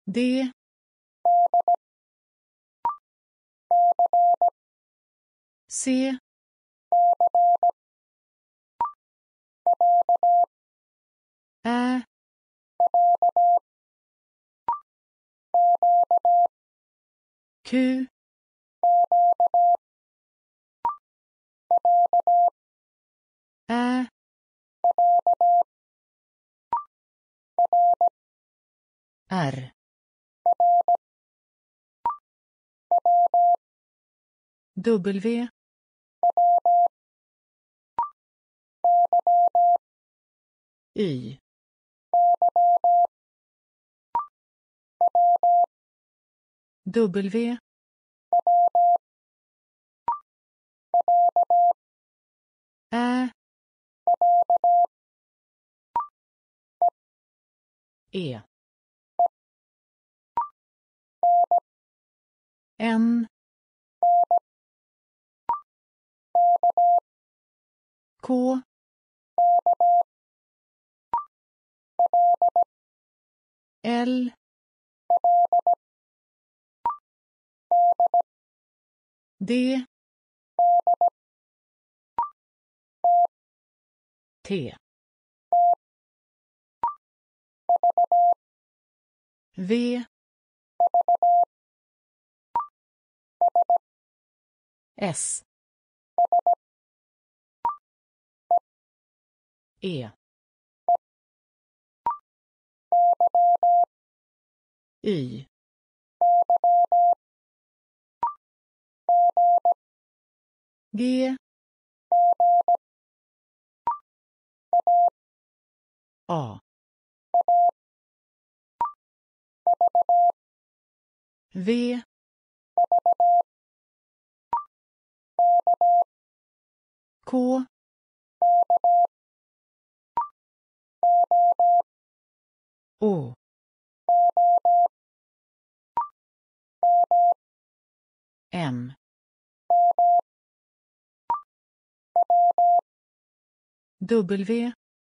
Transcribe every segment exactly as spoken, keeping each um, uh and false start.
D C Ä Q Ä R W Y W Ä E N K L D T V S E Y G A V K Å M W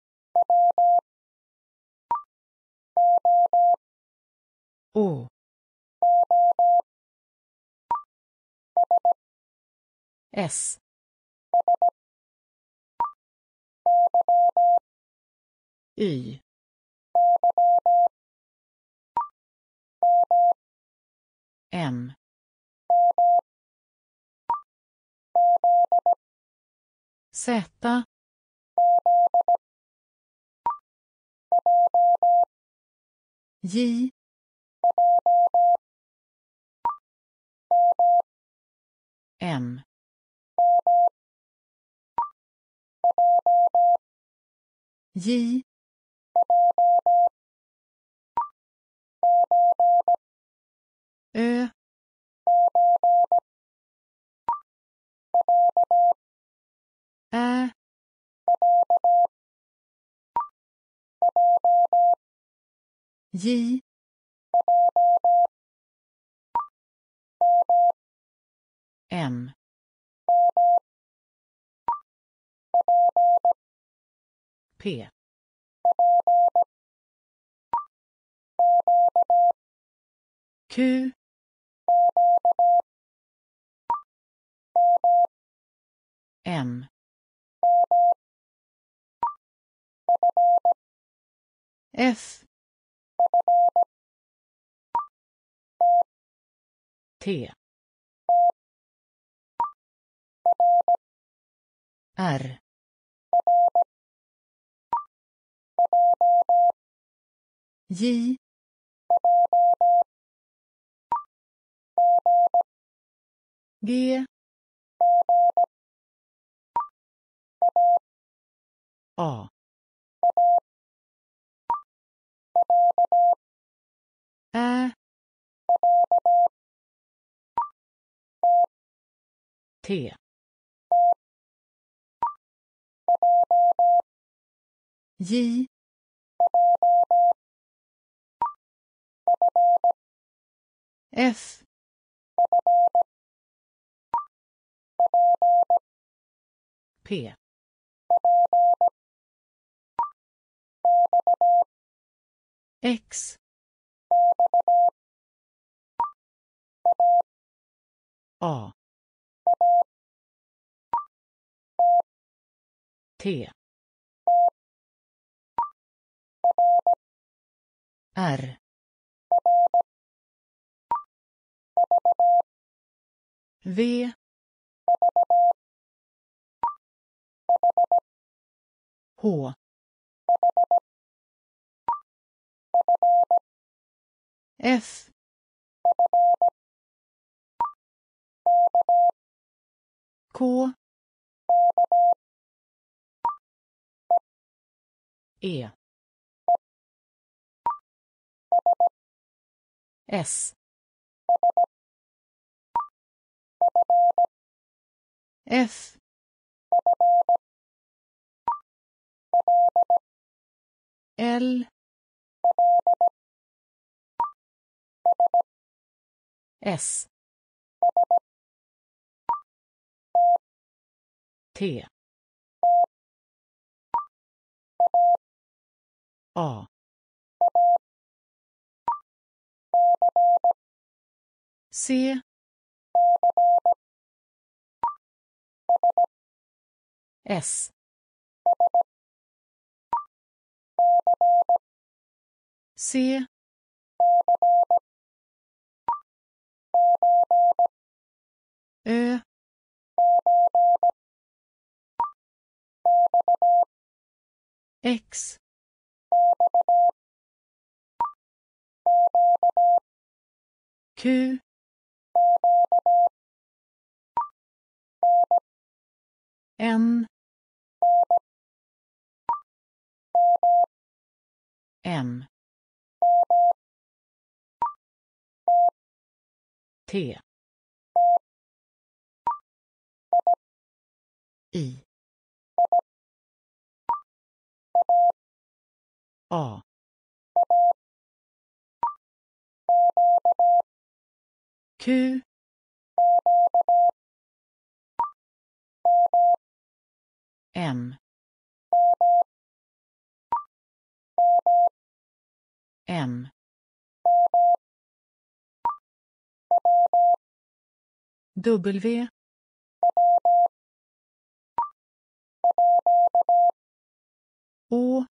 Å S Y M Z J M J Ö Ä J M P Q M F T R J G A Ä T J F P X A T R V H F K E S F L S T A C S C Ö X Q N M T I A Q M M W Å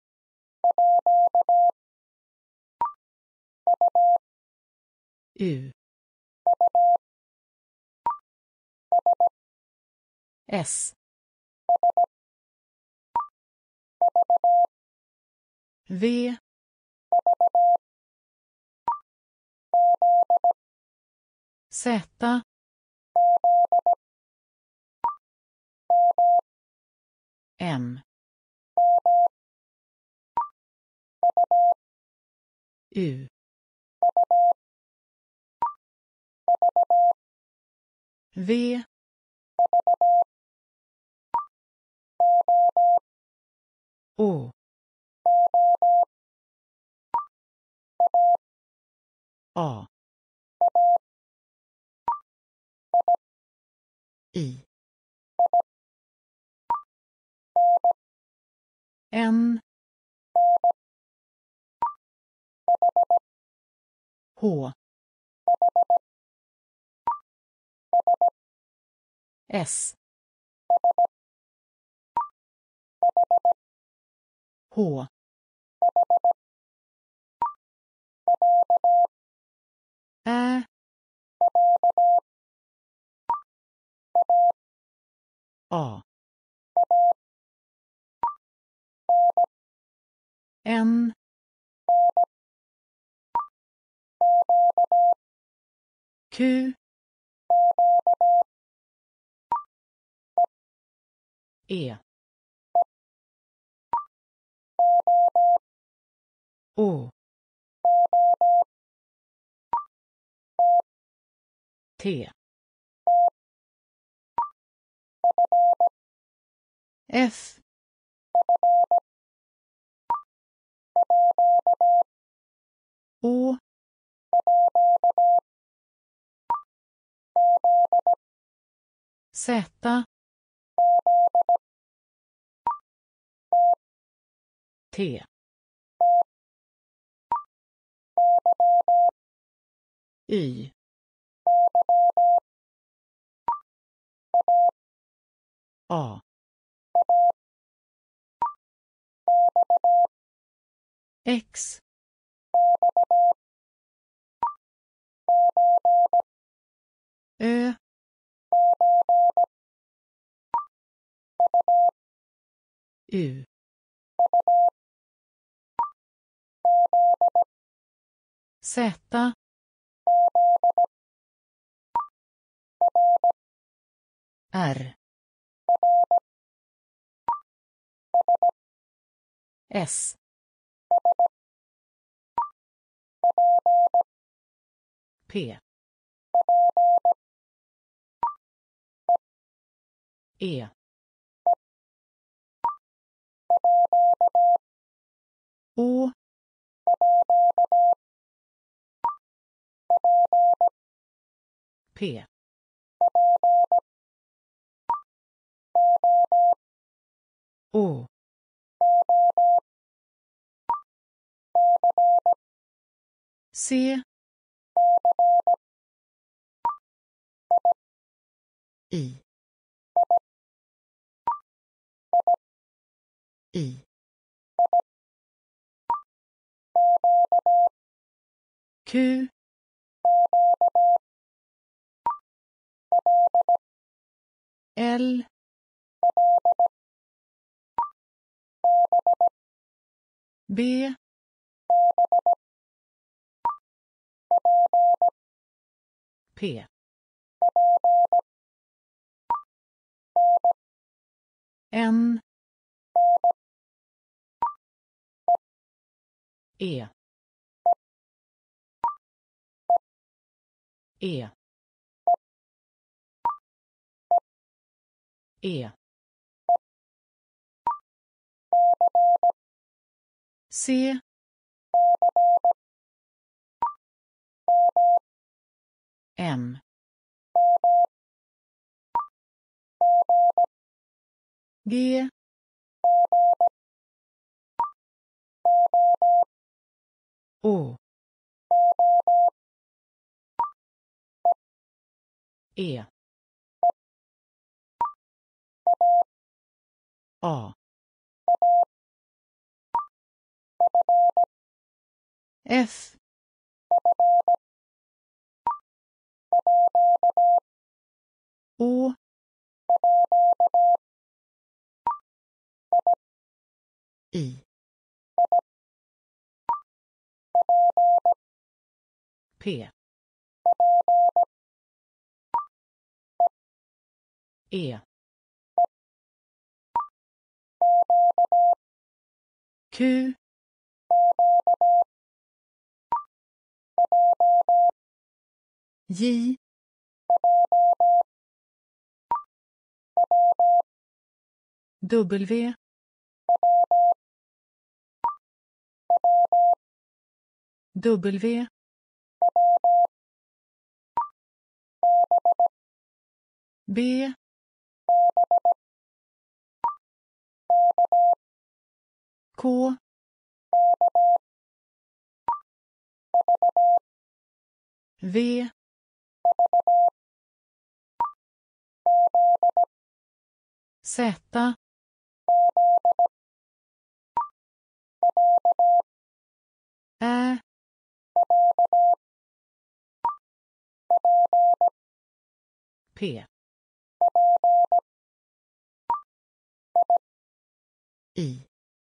U S V Z M U V Å A I N H S H Ä A N Q E Å T F Å Z T Y. A. X. Ö. U. Z. R. S. P. E. Å. P. Å. C. I. I. Q. L. B. P. N. E. E. E. C. M. G. Å. E. A. F. Å. I. P. E. Q. J. W. W. B. K. V. Z. Ä. P. I.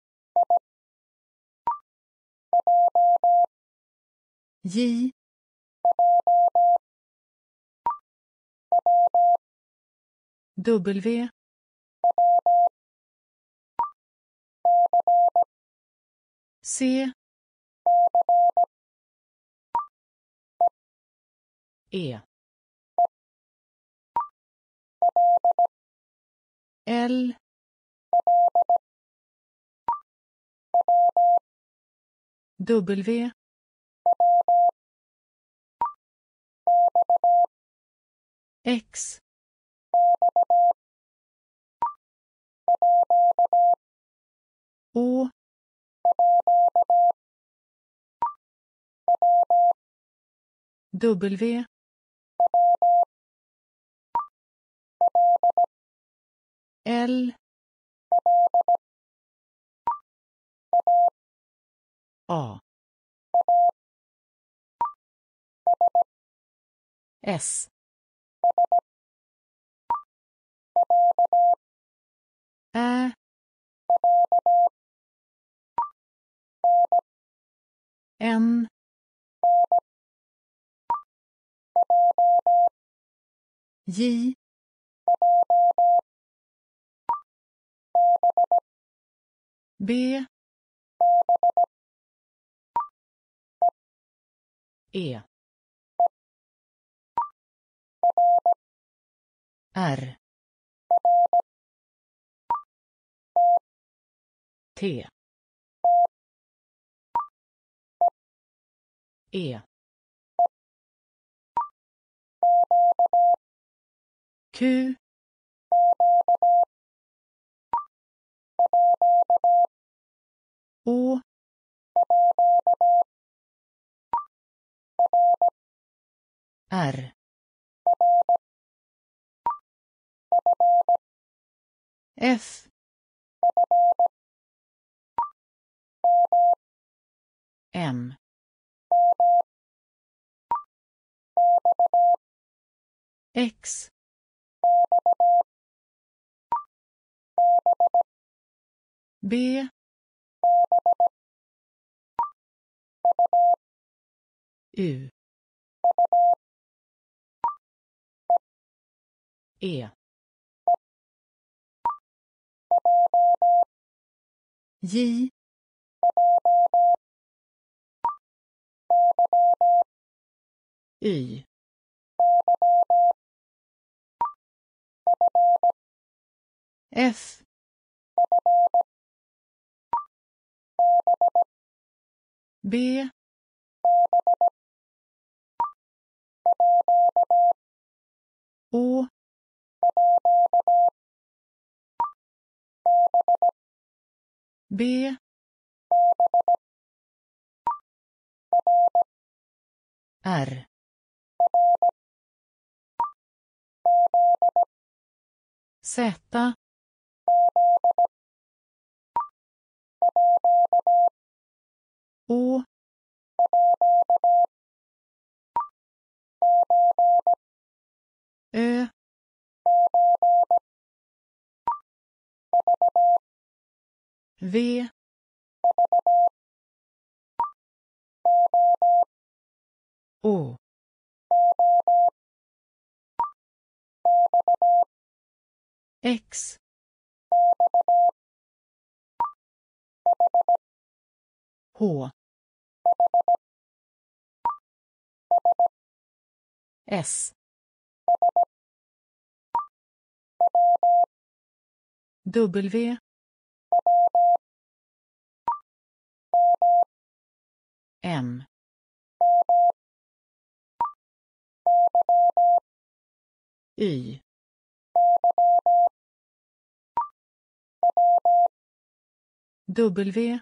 J. W. C. E. L. W. X. Å. W L A S Ä N J B E R T E Q Å R F M X B U E J Y F B Å B R Z Å Ö V Å X H S W M Y W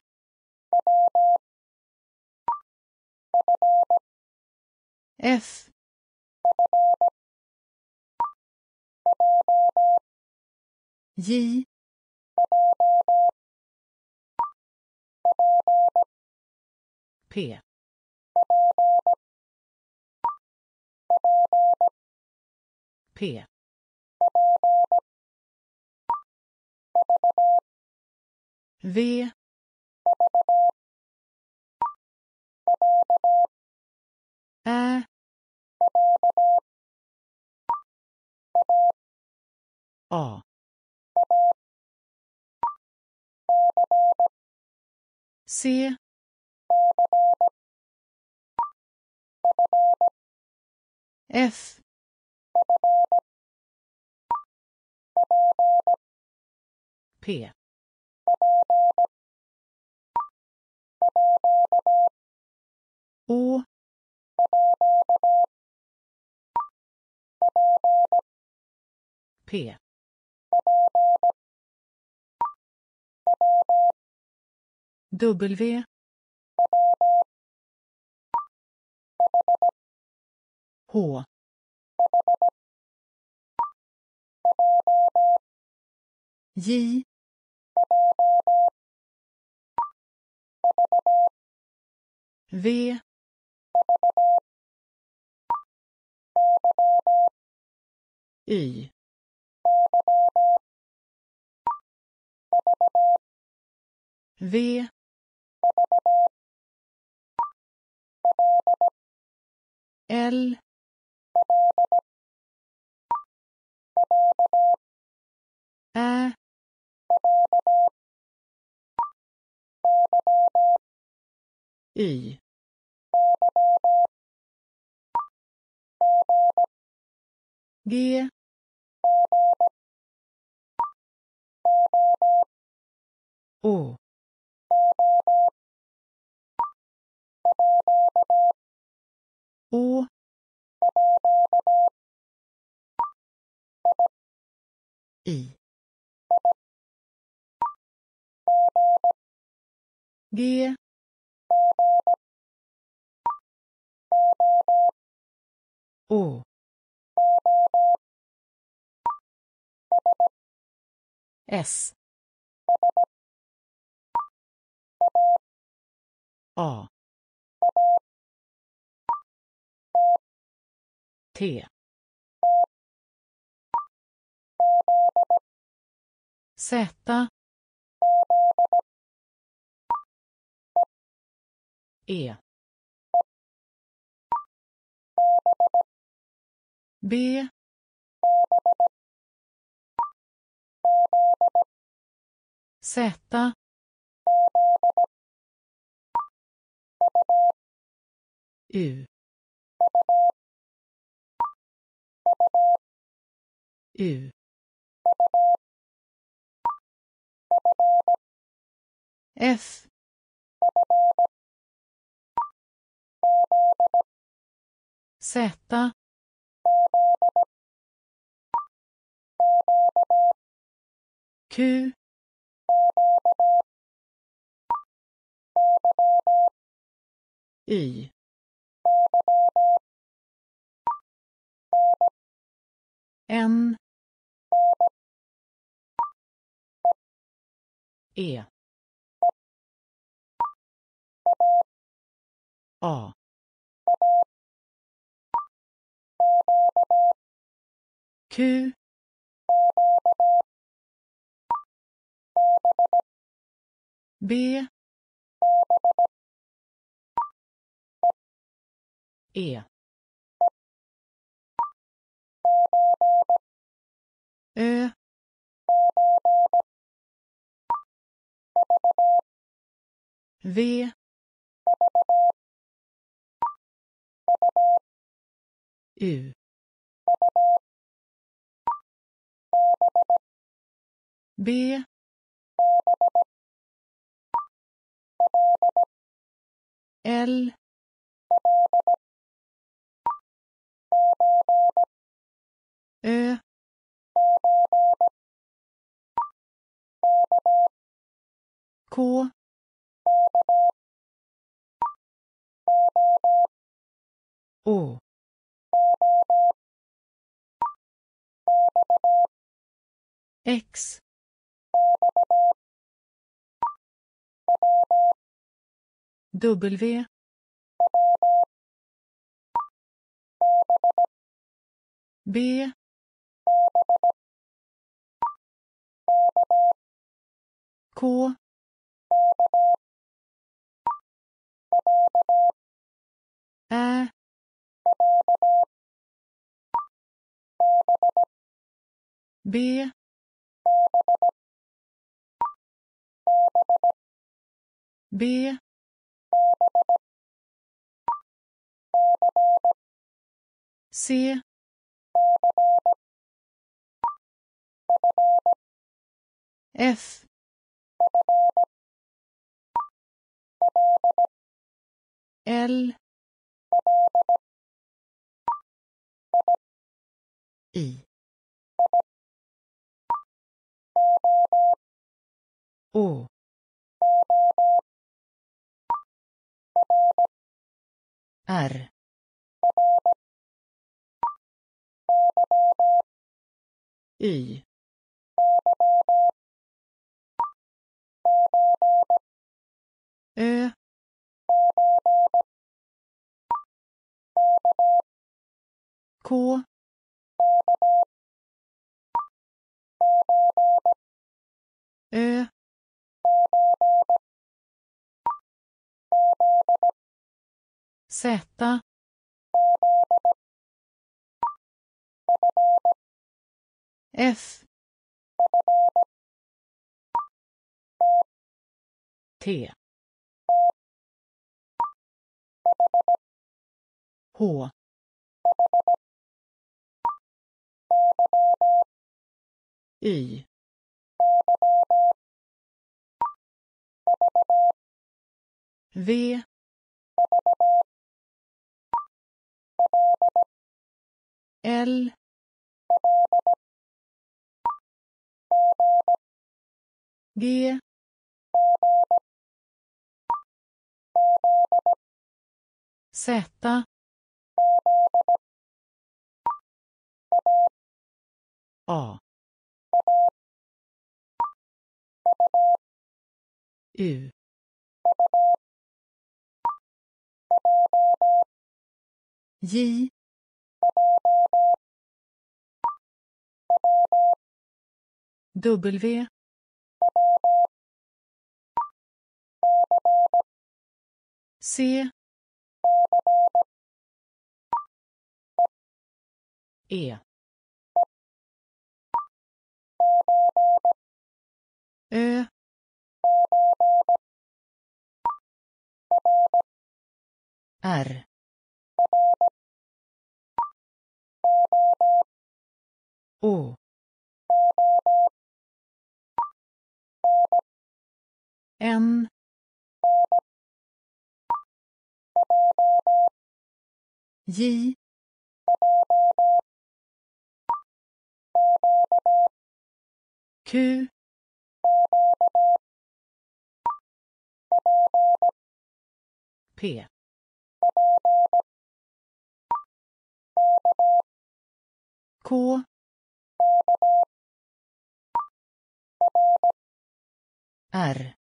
F J P P V Ä A C F P Å P W H J V Y V L Ä Y G Å Å I G Å S A T Z E B Z U U F Z Q Y N E A Q B E Ö V U B L Ö K Å X W B K Ä B B C F L I Å R Y. Ö. K. Ö. Z. F. T. H. Y. V. L. G. Z. A. U. J. W. C. E. Ö. R. Å. N. J. Q. P. K. R.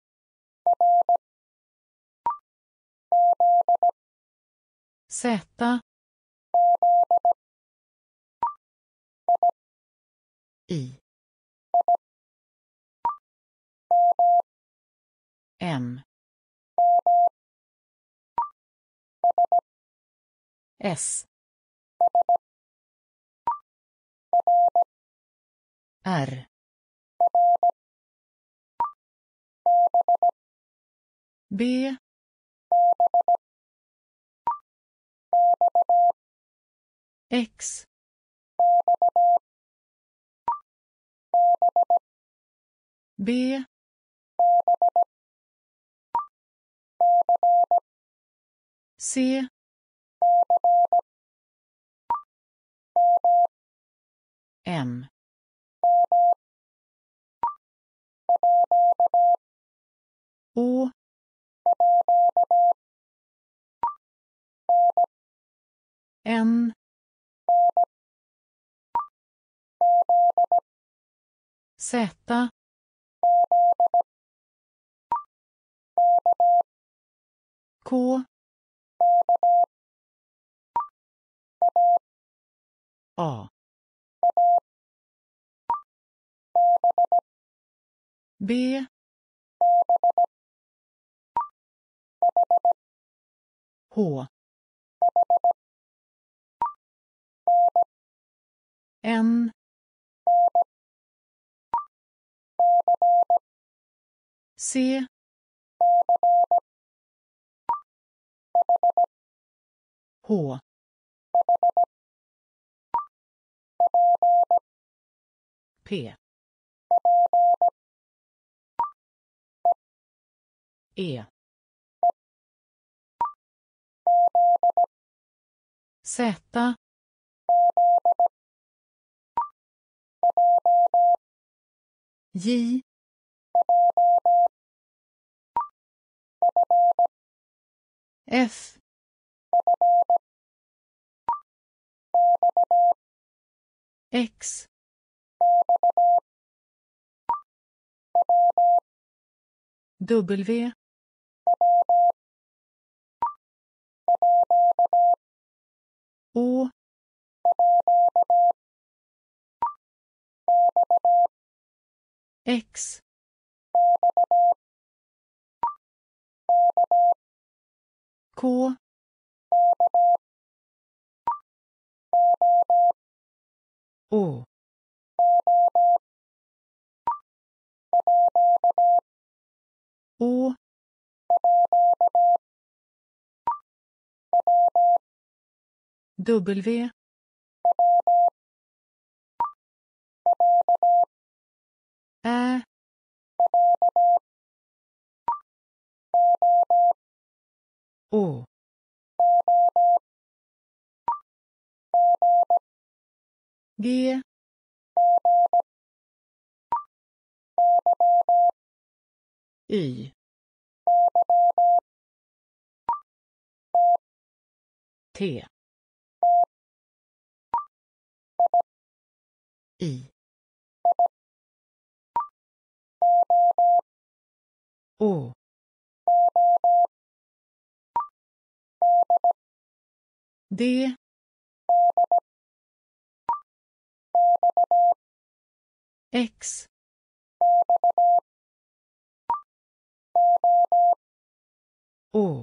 Z. I. M. S. R. B. X. B. C. M. Å. N. Z. K. A. B. H. N. C. H. P. E. Z. J. F. X W Å X K Å Å W Ä Å G Y T I Å D X Å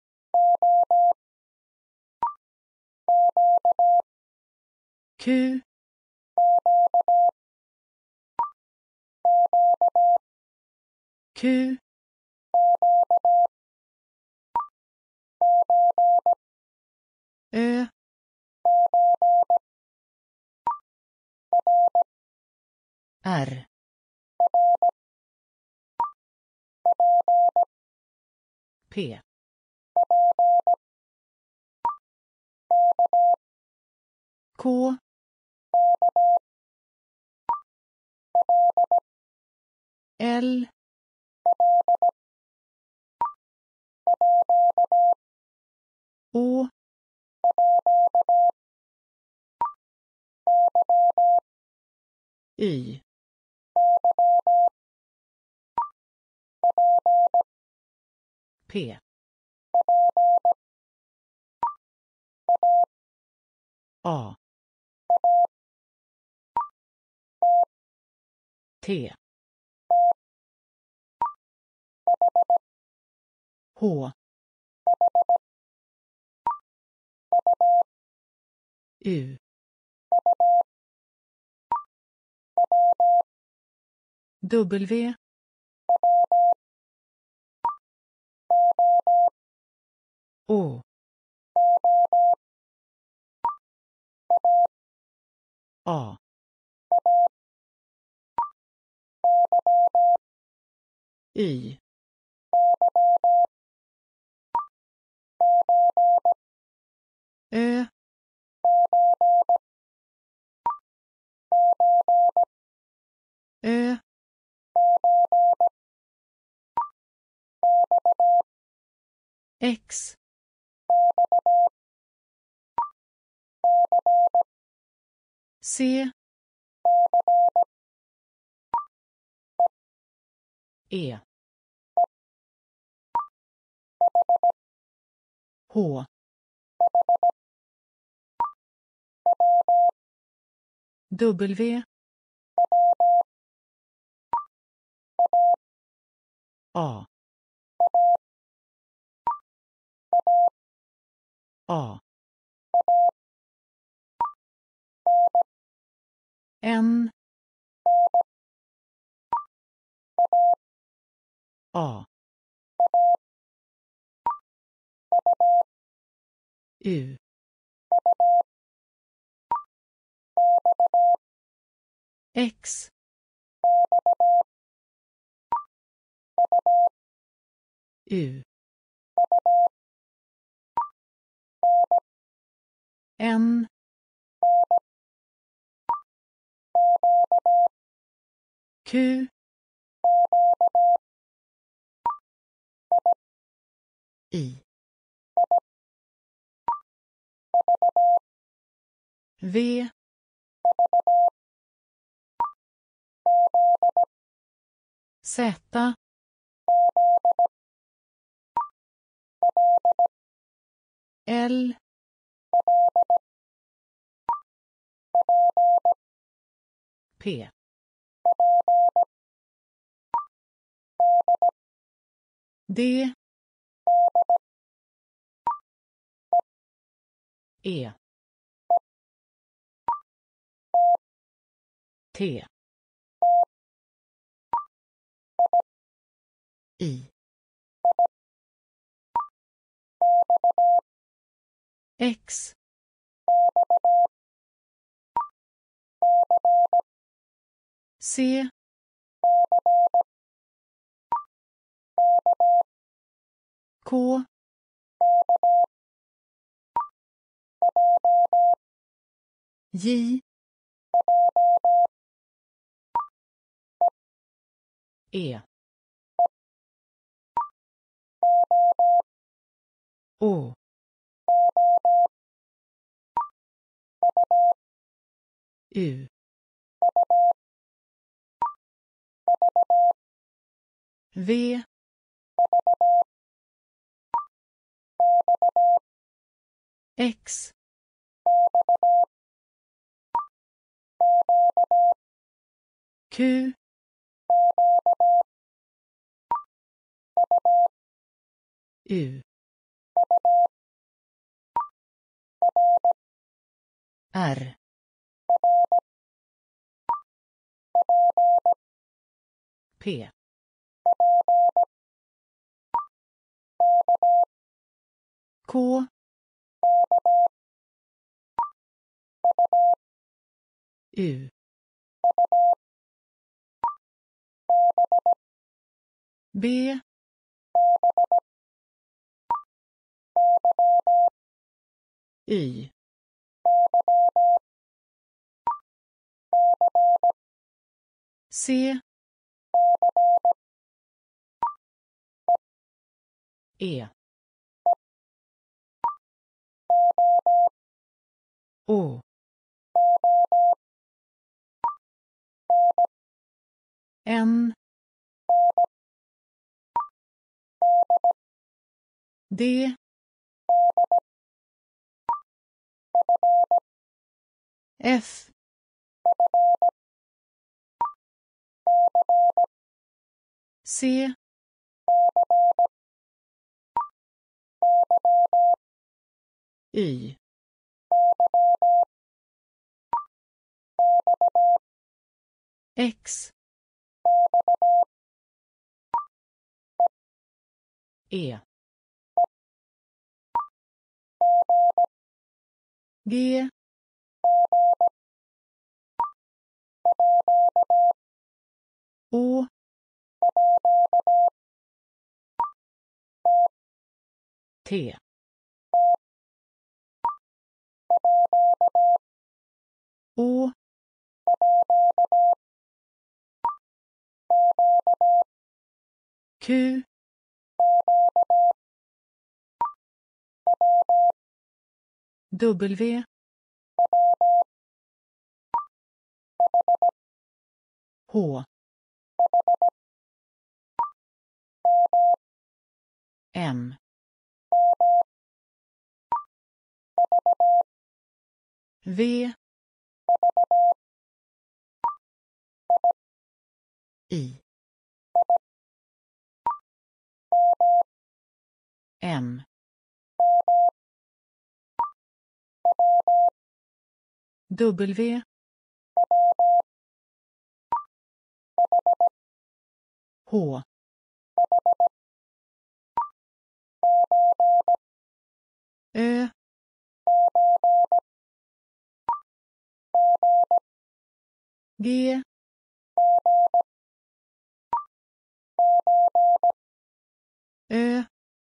Q Q Ö R P K L Å Y P A T H U W Å A Y Ö Ö X C E H W A A N A U X U N Q I V Z, L, P, D, E, T, I, X, C, K, J, E, Å, U, V, X, Q, U, R, P, K, U, B, Y, C, E, Å, N, D, F, C, Y, X, E, G, Å, T, Å, Q, W, H, M, V, I, M, W, H, Ö, G, Ö,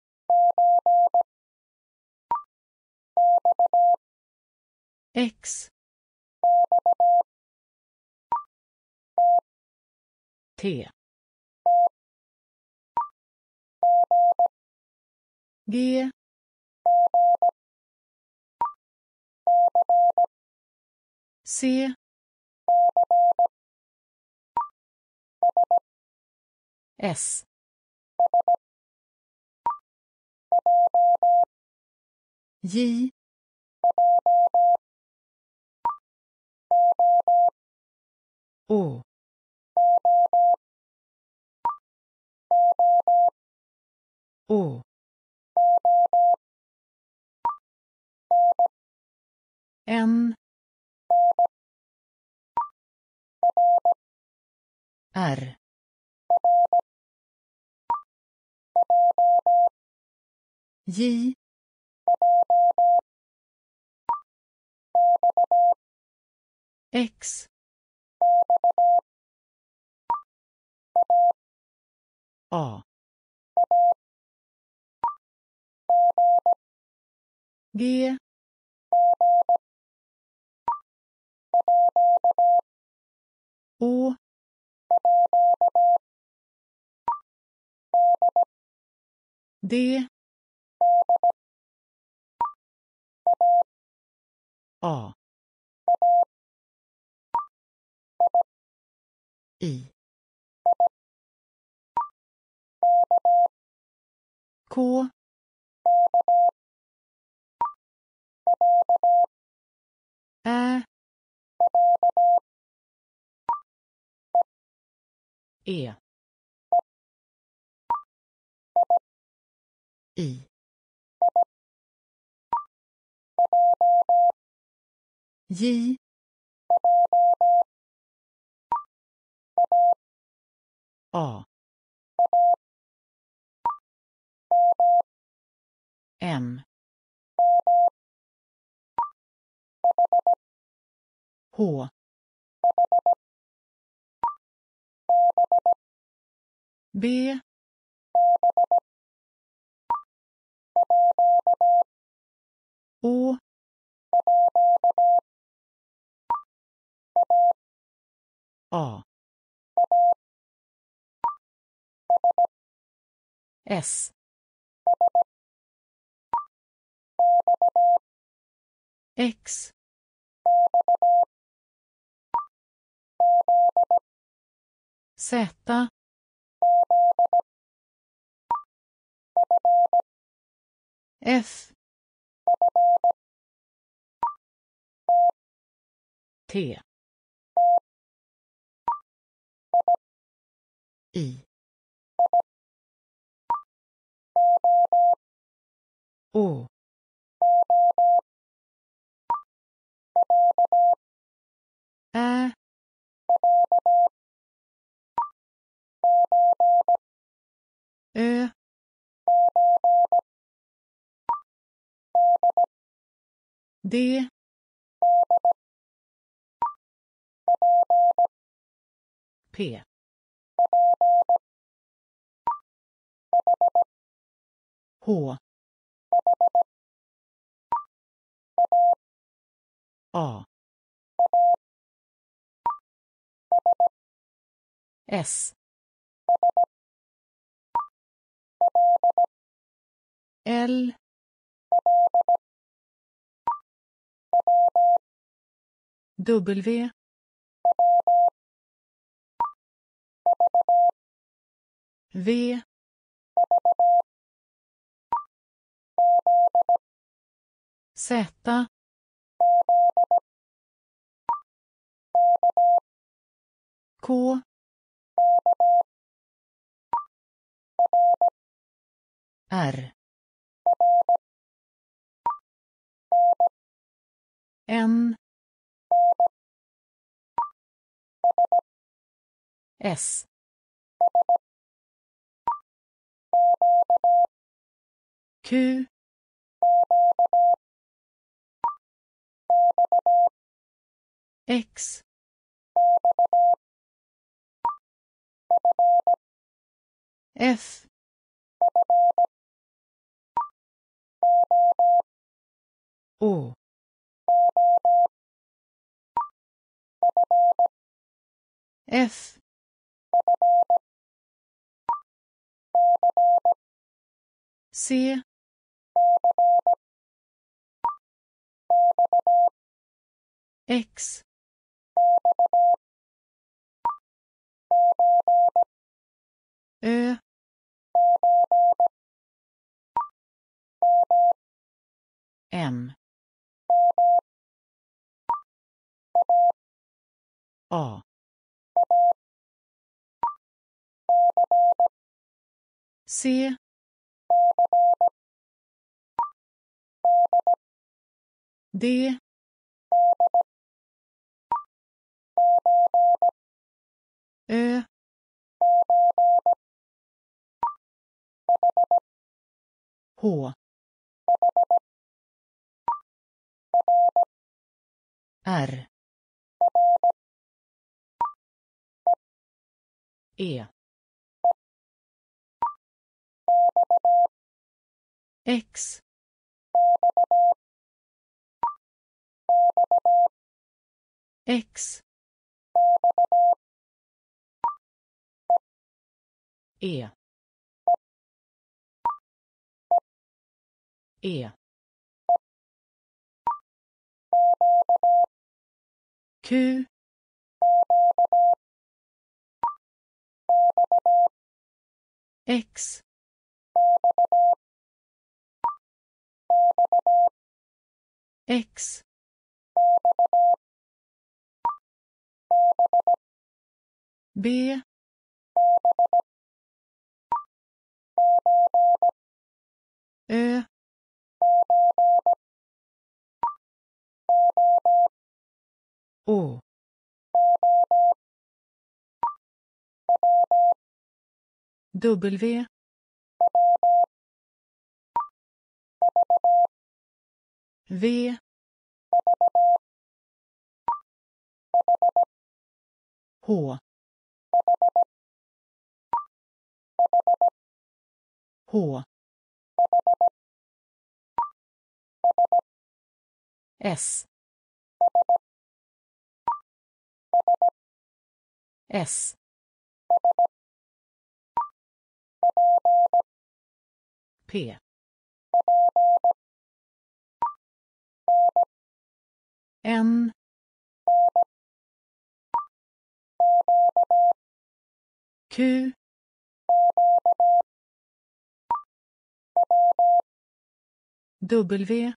X, T, G, C, S. J. Å. Å. N. R. J. X. A. G. Å. D. A. I. K. Ä. E. I. J. A. M. H. B. Å. A. S. X. Z. F. T. I. Å. Ä. Ö. D. P. H. A. S. L. W. V. Z. K. R. N. S. Q. X. F. Å. F. C. X. Ö. M. A. C. D. Ö. H. R. E. X. X. E. E. Q. X. X. B. Ö. Å. W. V. H. H. S. S. P. N. Q. W.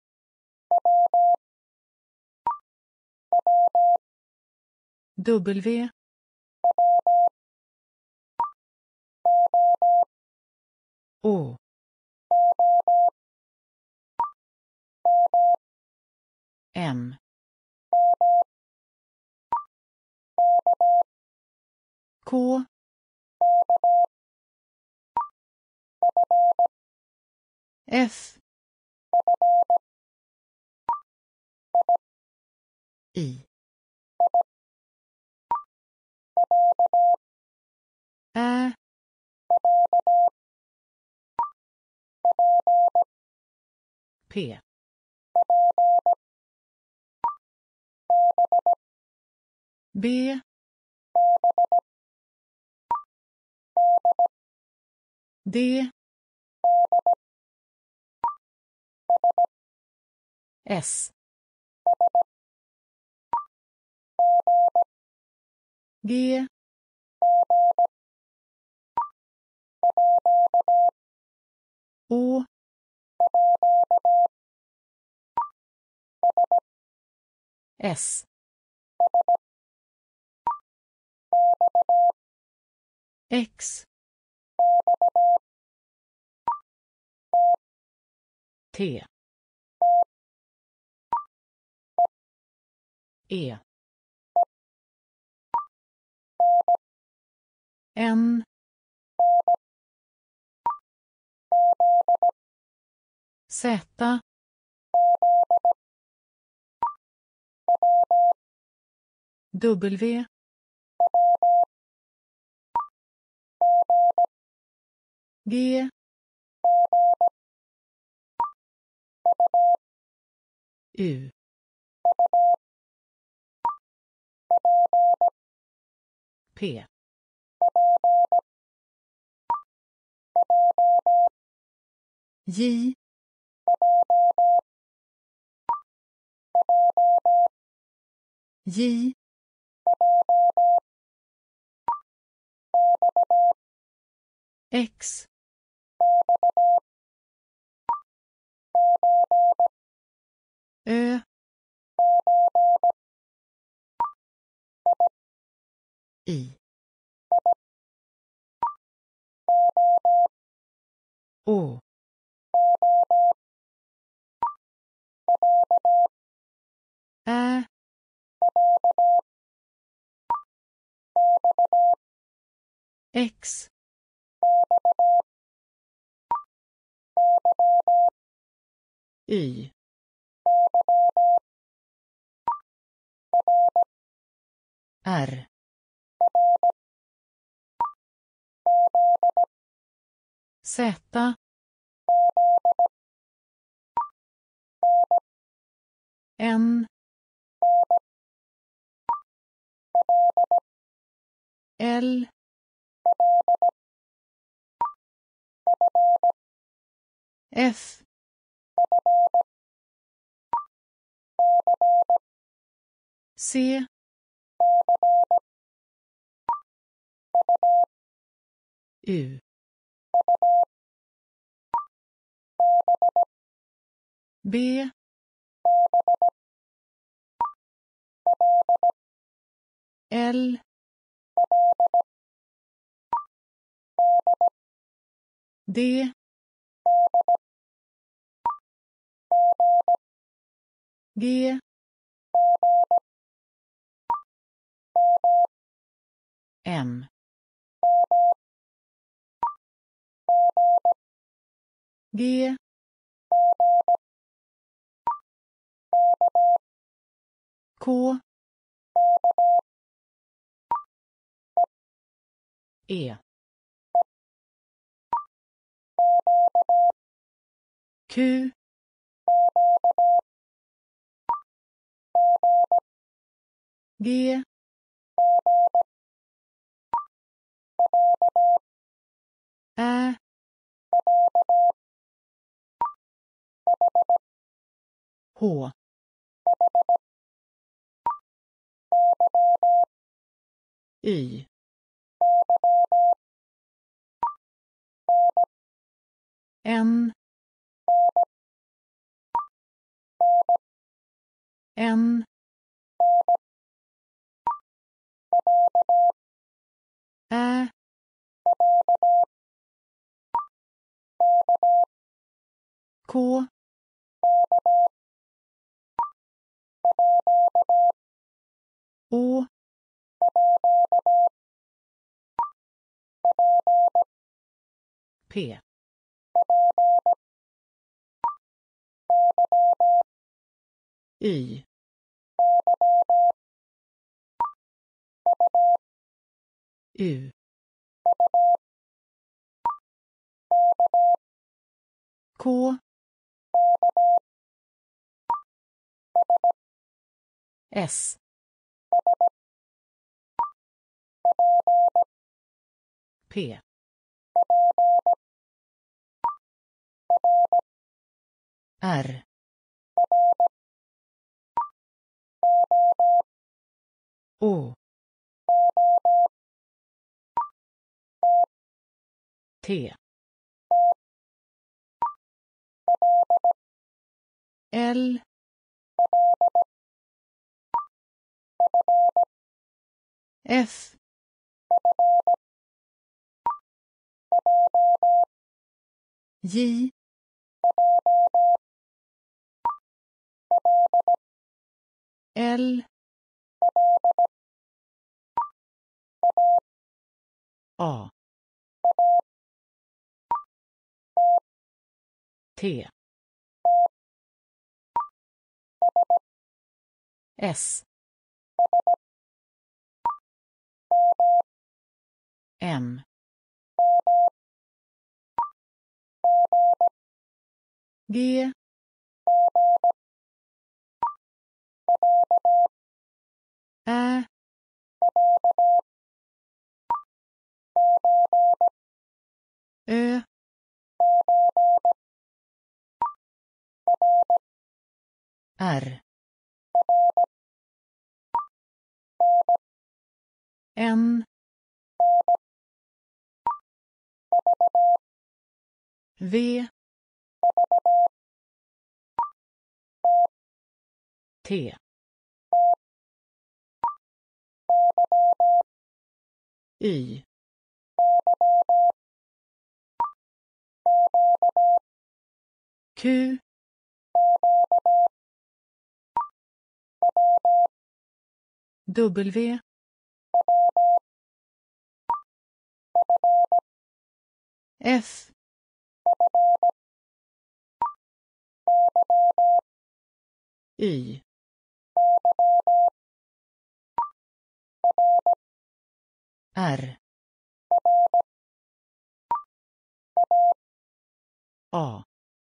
W. Å. M. K. F. I. Ä. P. B. D. S. G. Å. S. X. T. E. N. Z. W. G. U. P. J. J. X Ö I Å Ä X Y R Z N L F C U B L D G M G K E Q G Ä H Y N N Ä K Å P Y U K S P R Å T L F J L A T S M G Ä Ö R N V T Y Q W F Y R A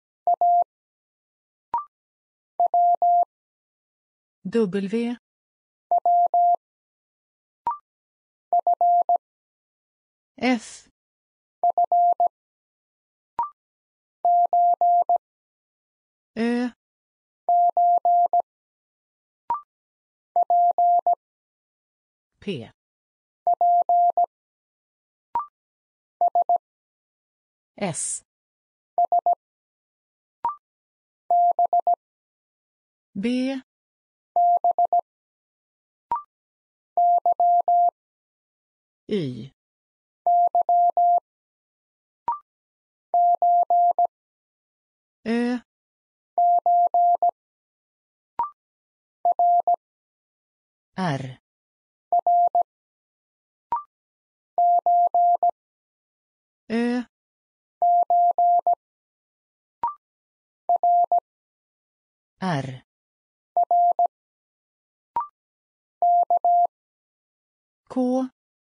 W F Ö P S B Y Ö R Ö R K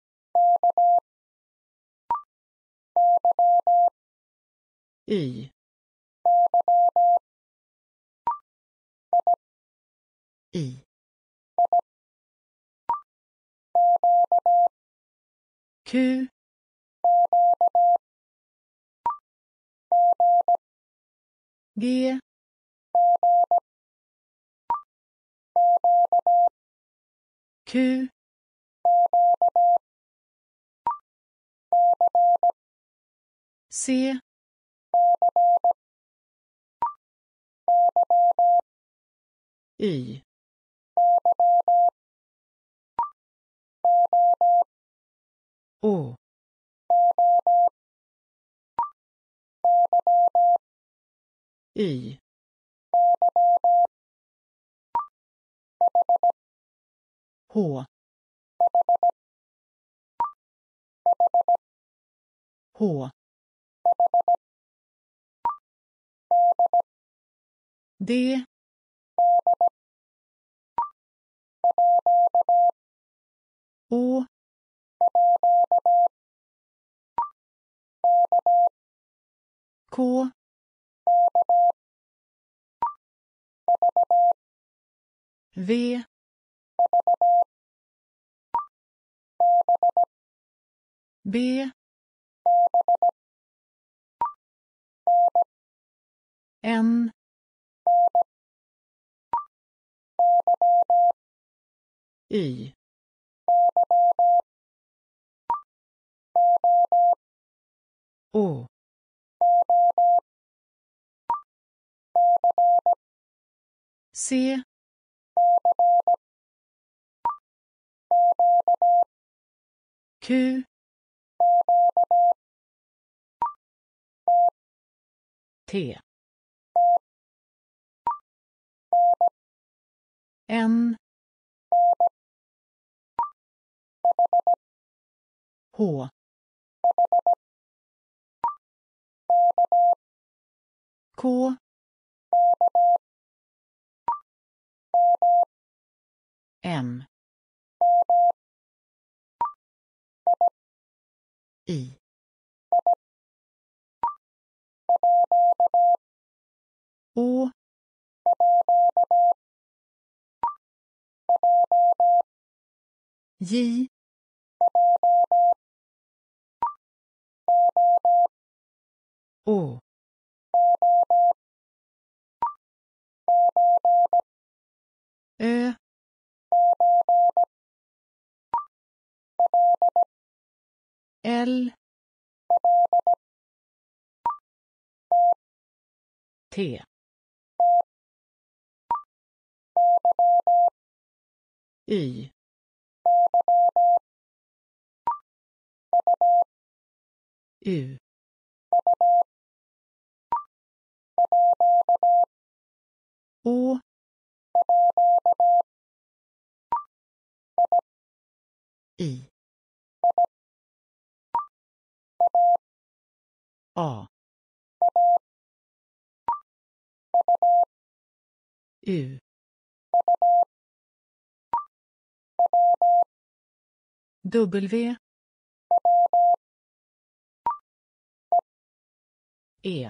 Y I Q G Q C Y Å Y H H D Å K V B N Y Å C Q T N H K M I Å J Å Ö L T. Y. U. Å. I. A. U. W. E.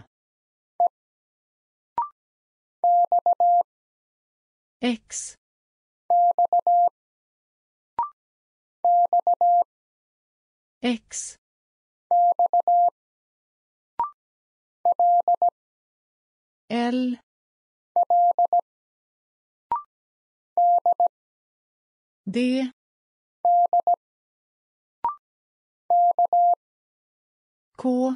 X. X. L. D. K.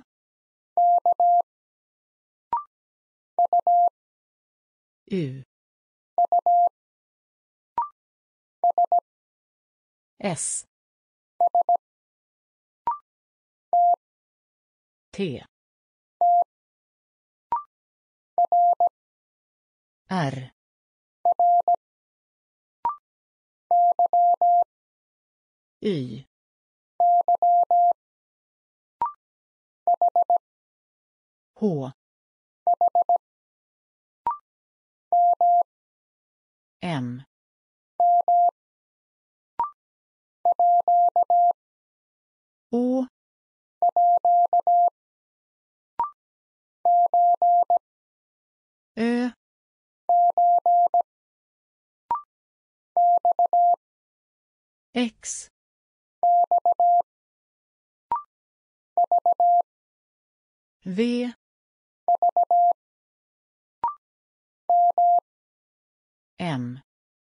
U. S. T. R. Y. H. M. Å. Ö. X. V. M.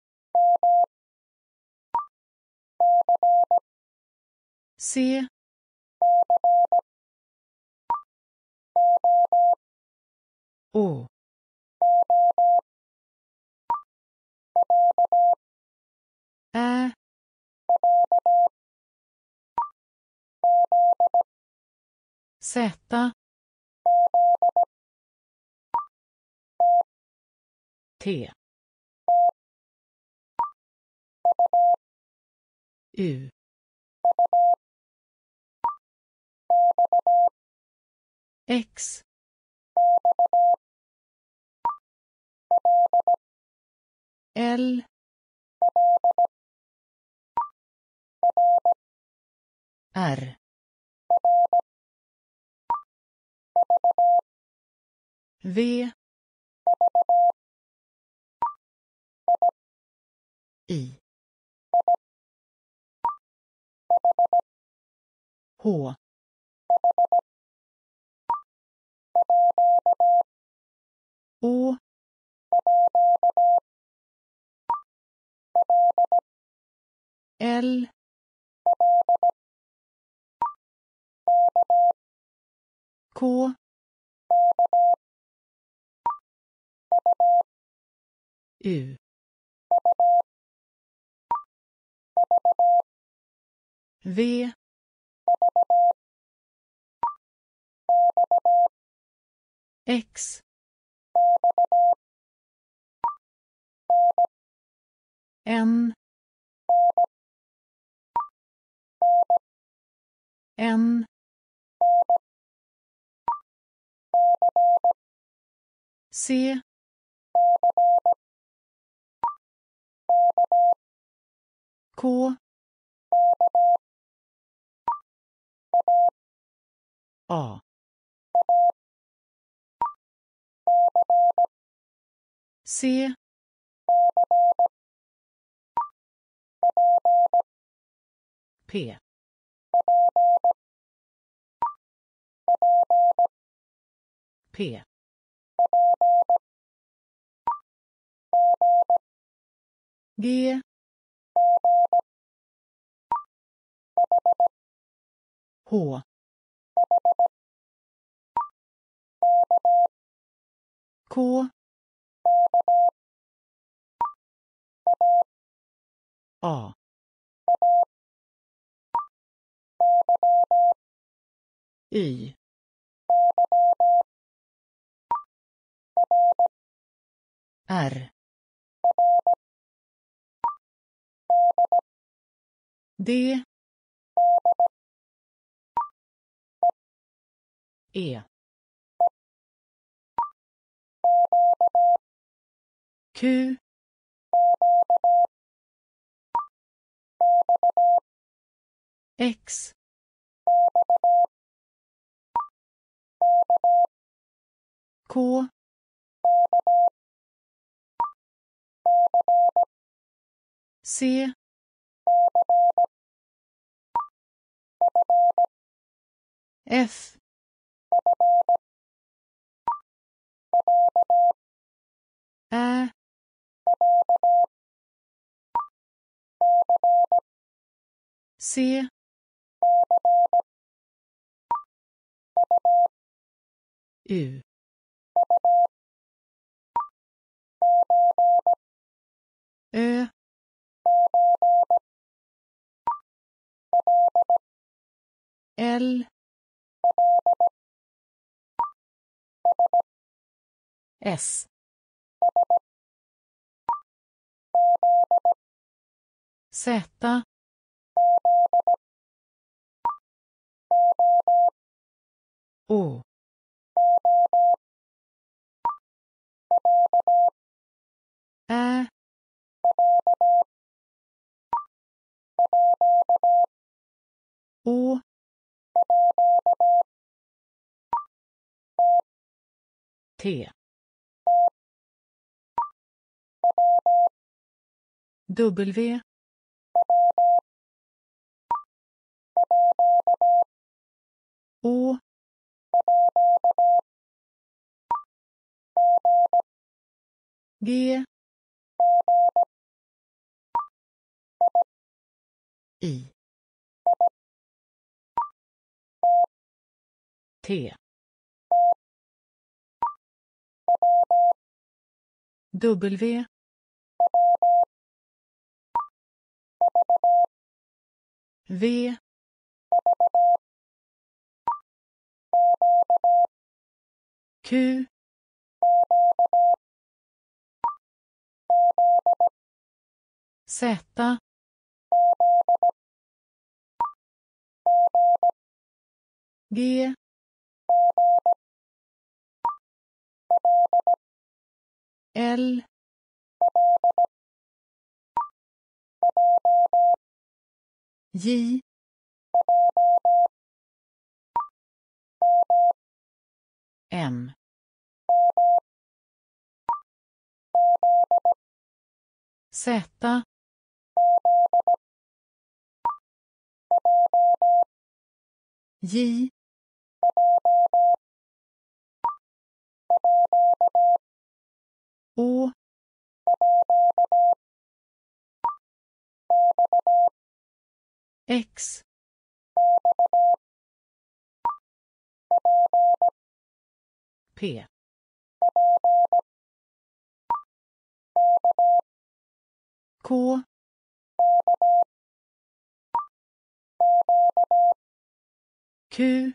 C. Å. Ä. Z. T. U. X. L. R. V. I. H. Å. L. K. U. V. X. N. N. C. K. A. C. P. P. G. H. K A Y R D E Q X K C F Ä C U Ö L S Z Å Ä Å T W Å G I T W V Q Z G L J M Z J Å X P K Q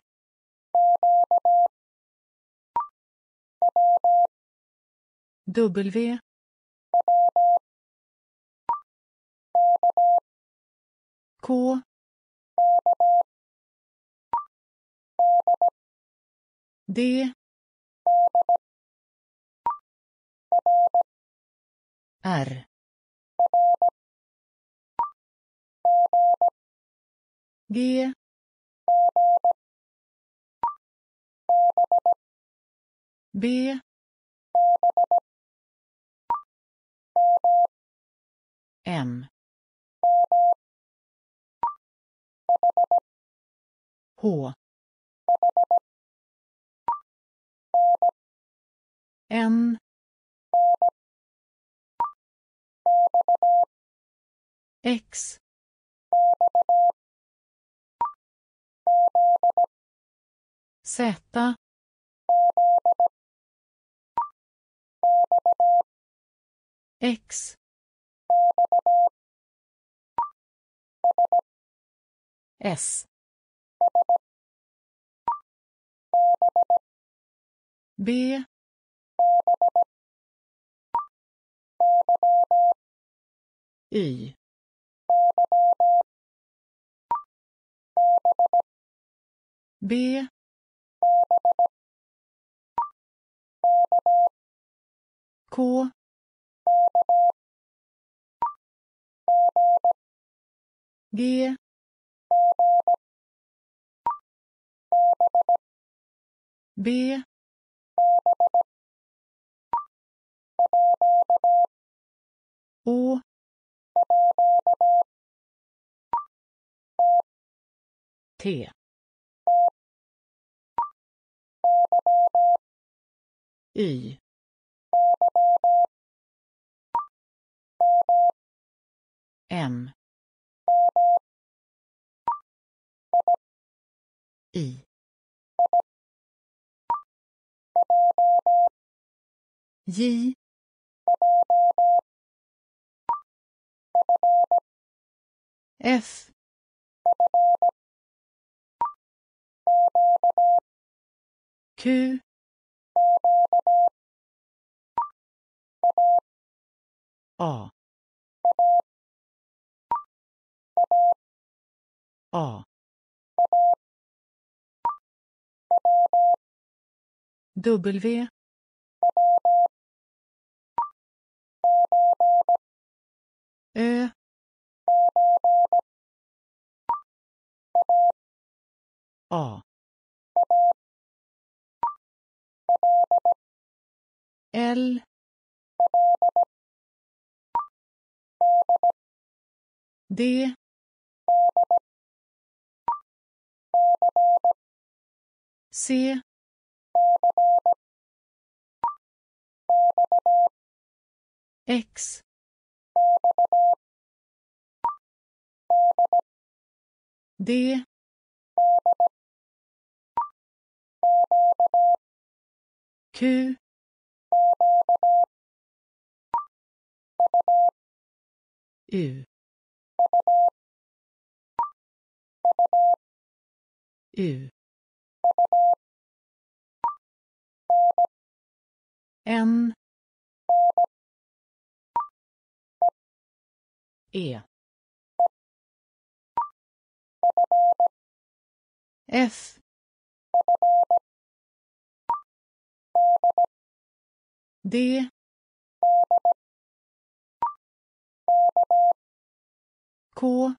W K D R G B M H N X Z X S B Y B K G B Å T Y M I J F Q A A W Ö A L D C X D Q U U N E F D K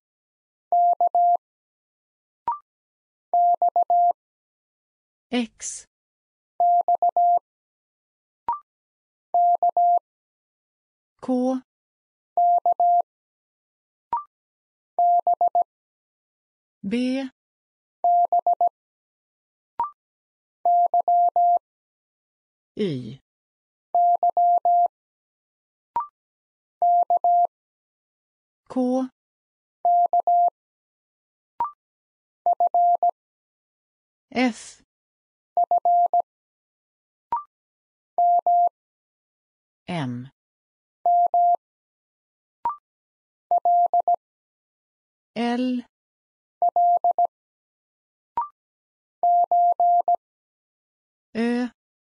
X K B Y K F M L Ö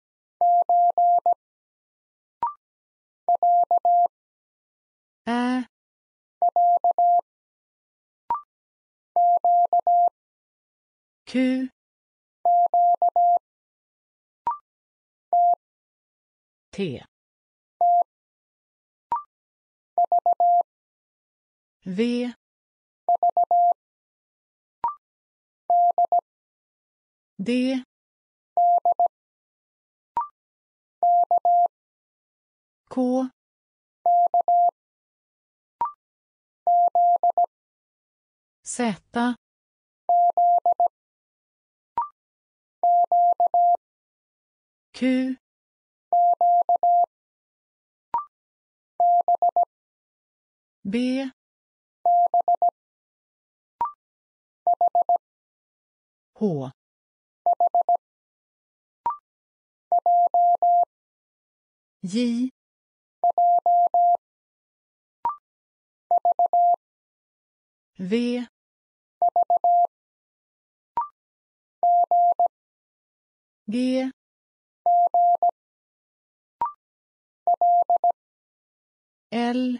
Ä Q T V D K Z Q B H J. V. G. L.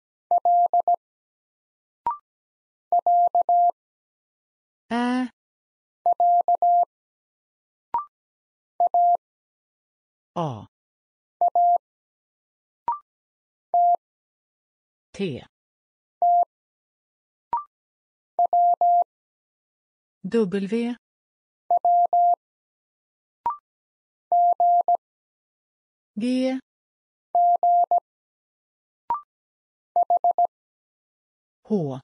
Ä. A. T. W. G. H.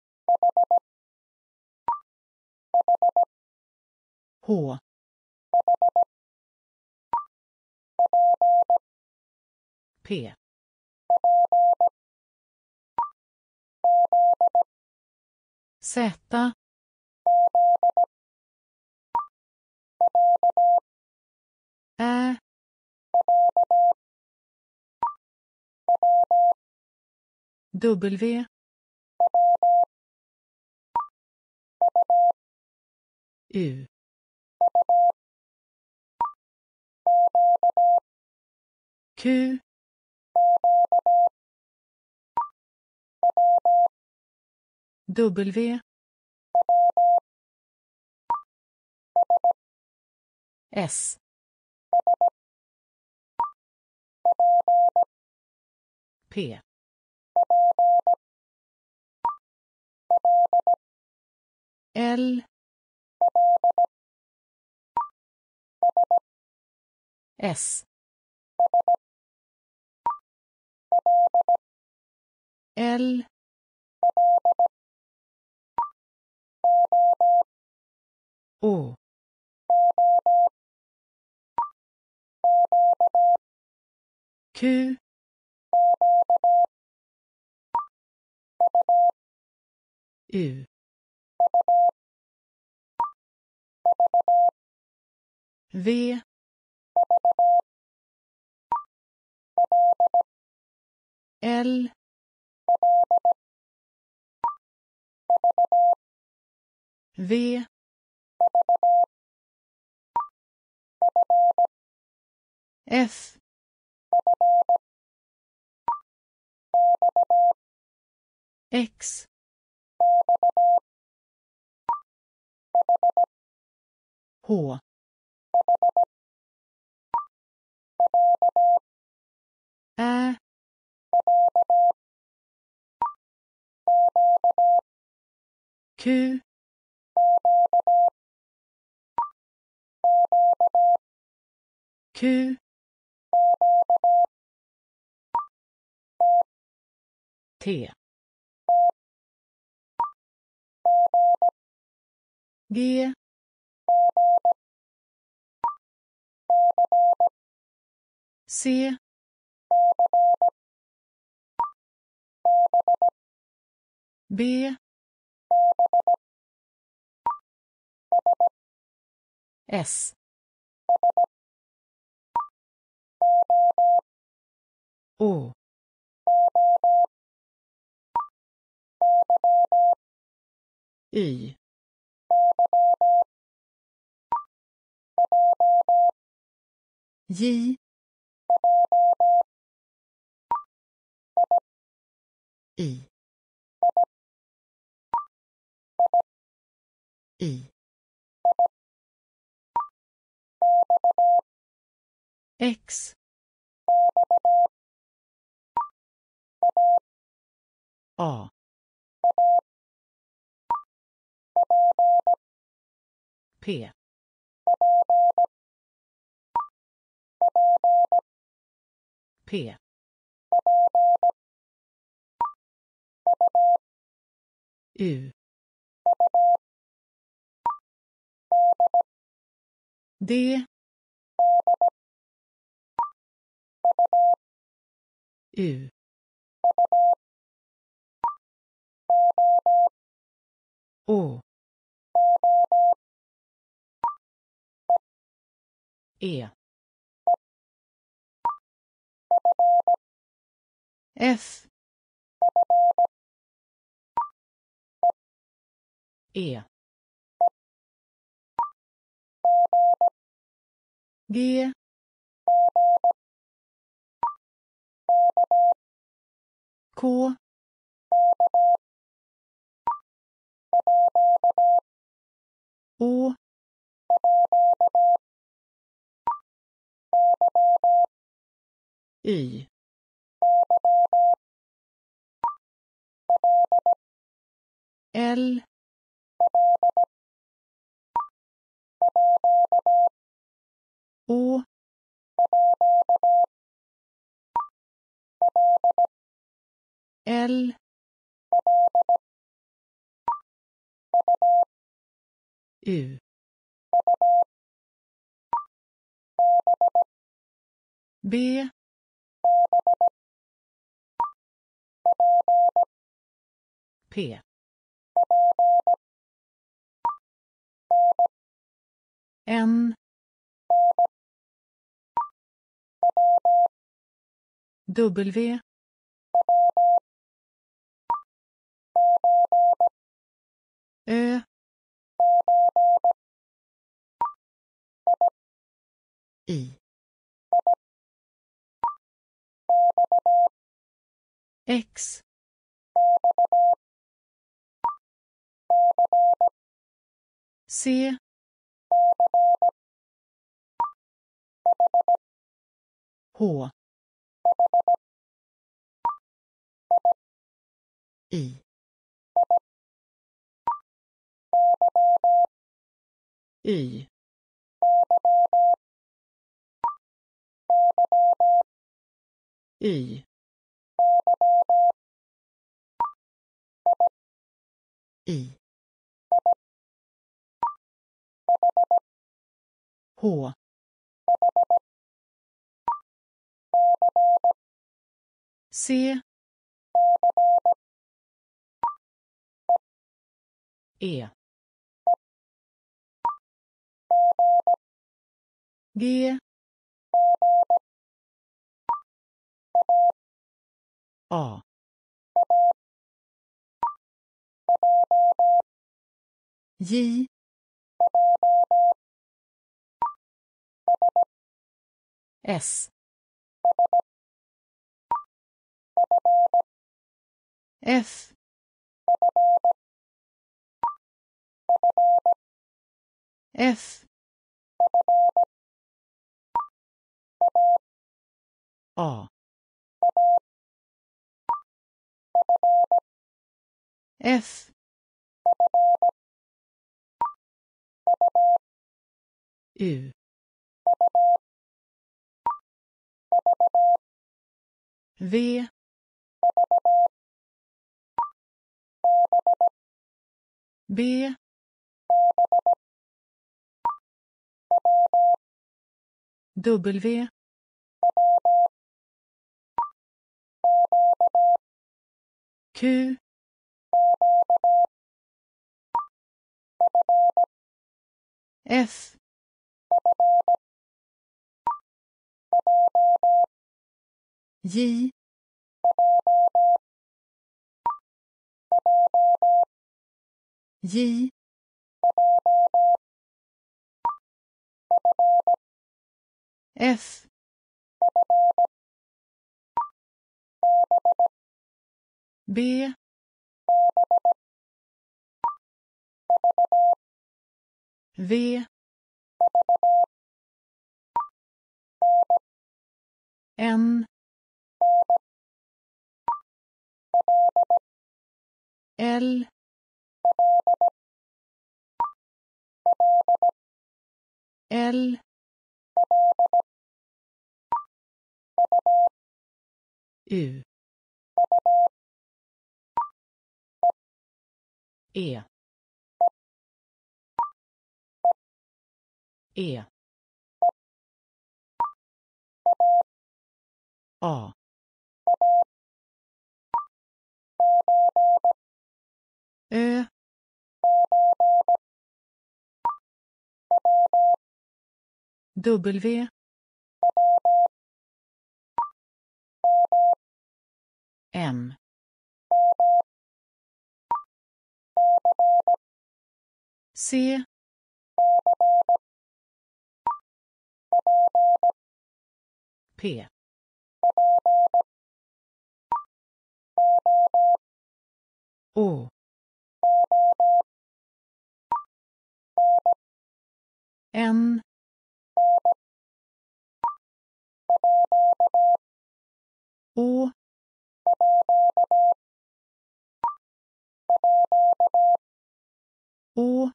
H. P. Z. Ä. W. U. Q. W. S. P. L. S. L. Å. Q. U. V. L. V. F. X. H. Ä. Q. Q. T. G. C. B. S. Å. Y. J. I. I. X. A. P. P. U. D. U. Å. E. F E G K Å Y L Å L U B P N W Ö I X C H I Y Y I H C E G A J S F F A F U V B W Q F J J F B V N L L U E E A Ö W M. C. P. Å. N. Å. Å.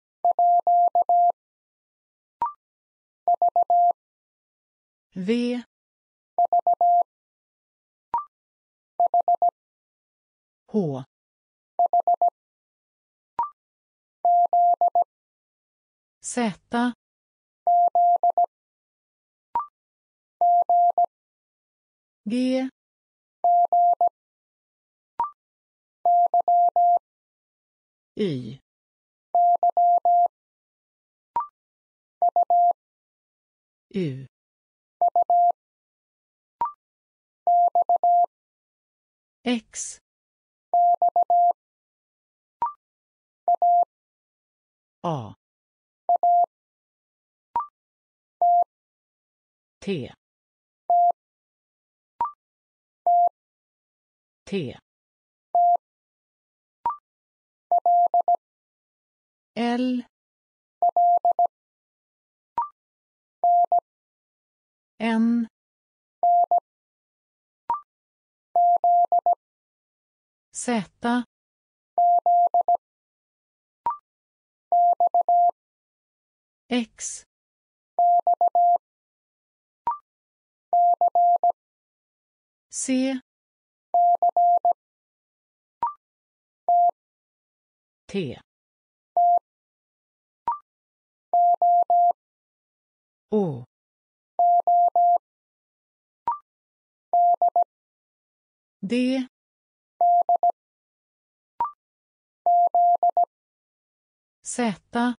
V. H. Z. G. Y. U. X. A. T. T. L. N. Z. X. C. T. Å. D. Z.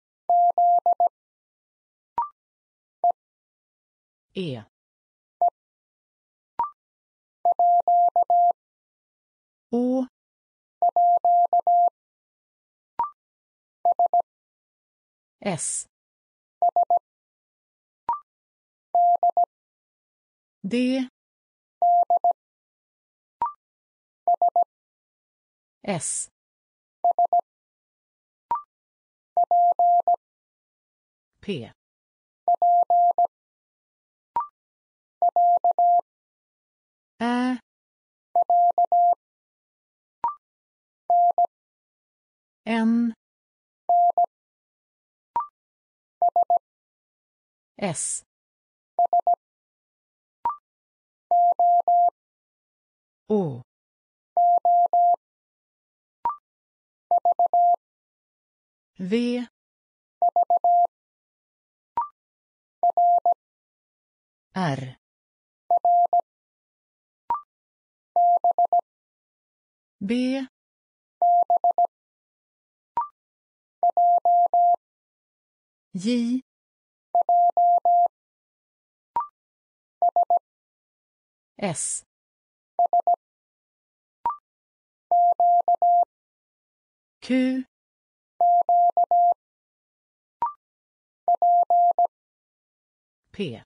E. Å. S. D. S. P. Ä. N. S. Å. V. R. B. J. S. Q. P.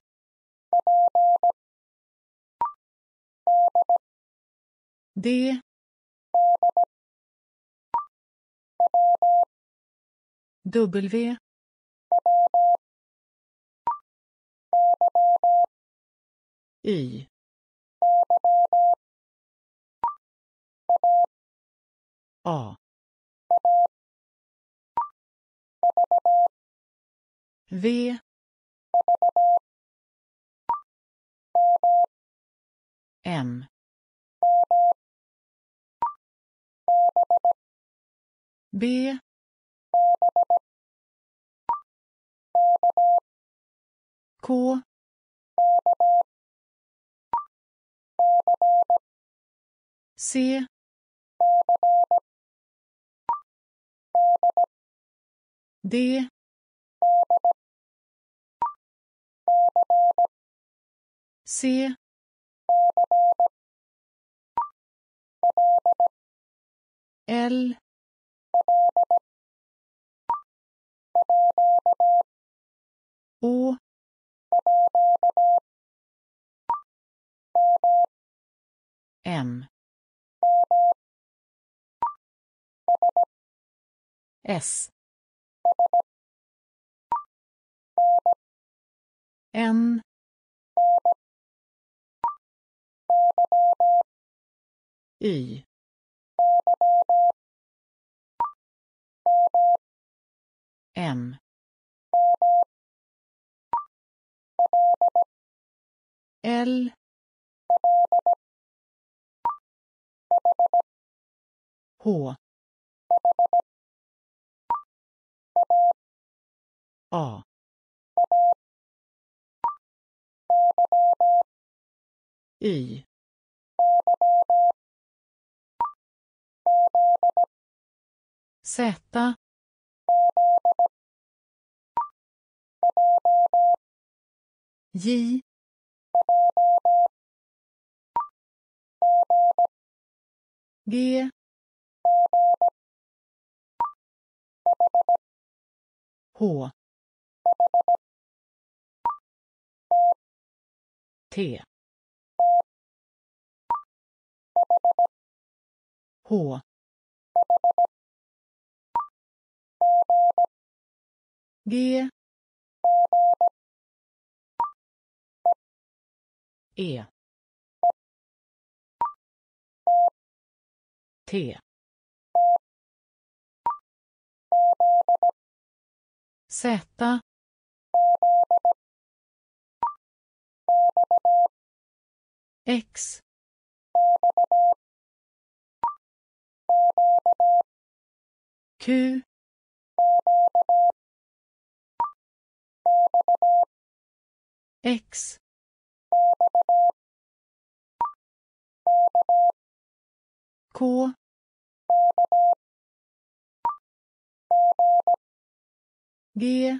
D. W. Y. A. V. M. B. K. C. D. C. L Å M S N Y M L H A Y Z J G H T H G E T Z X Q X K G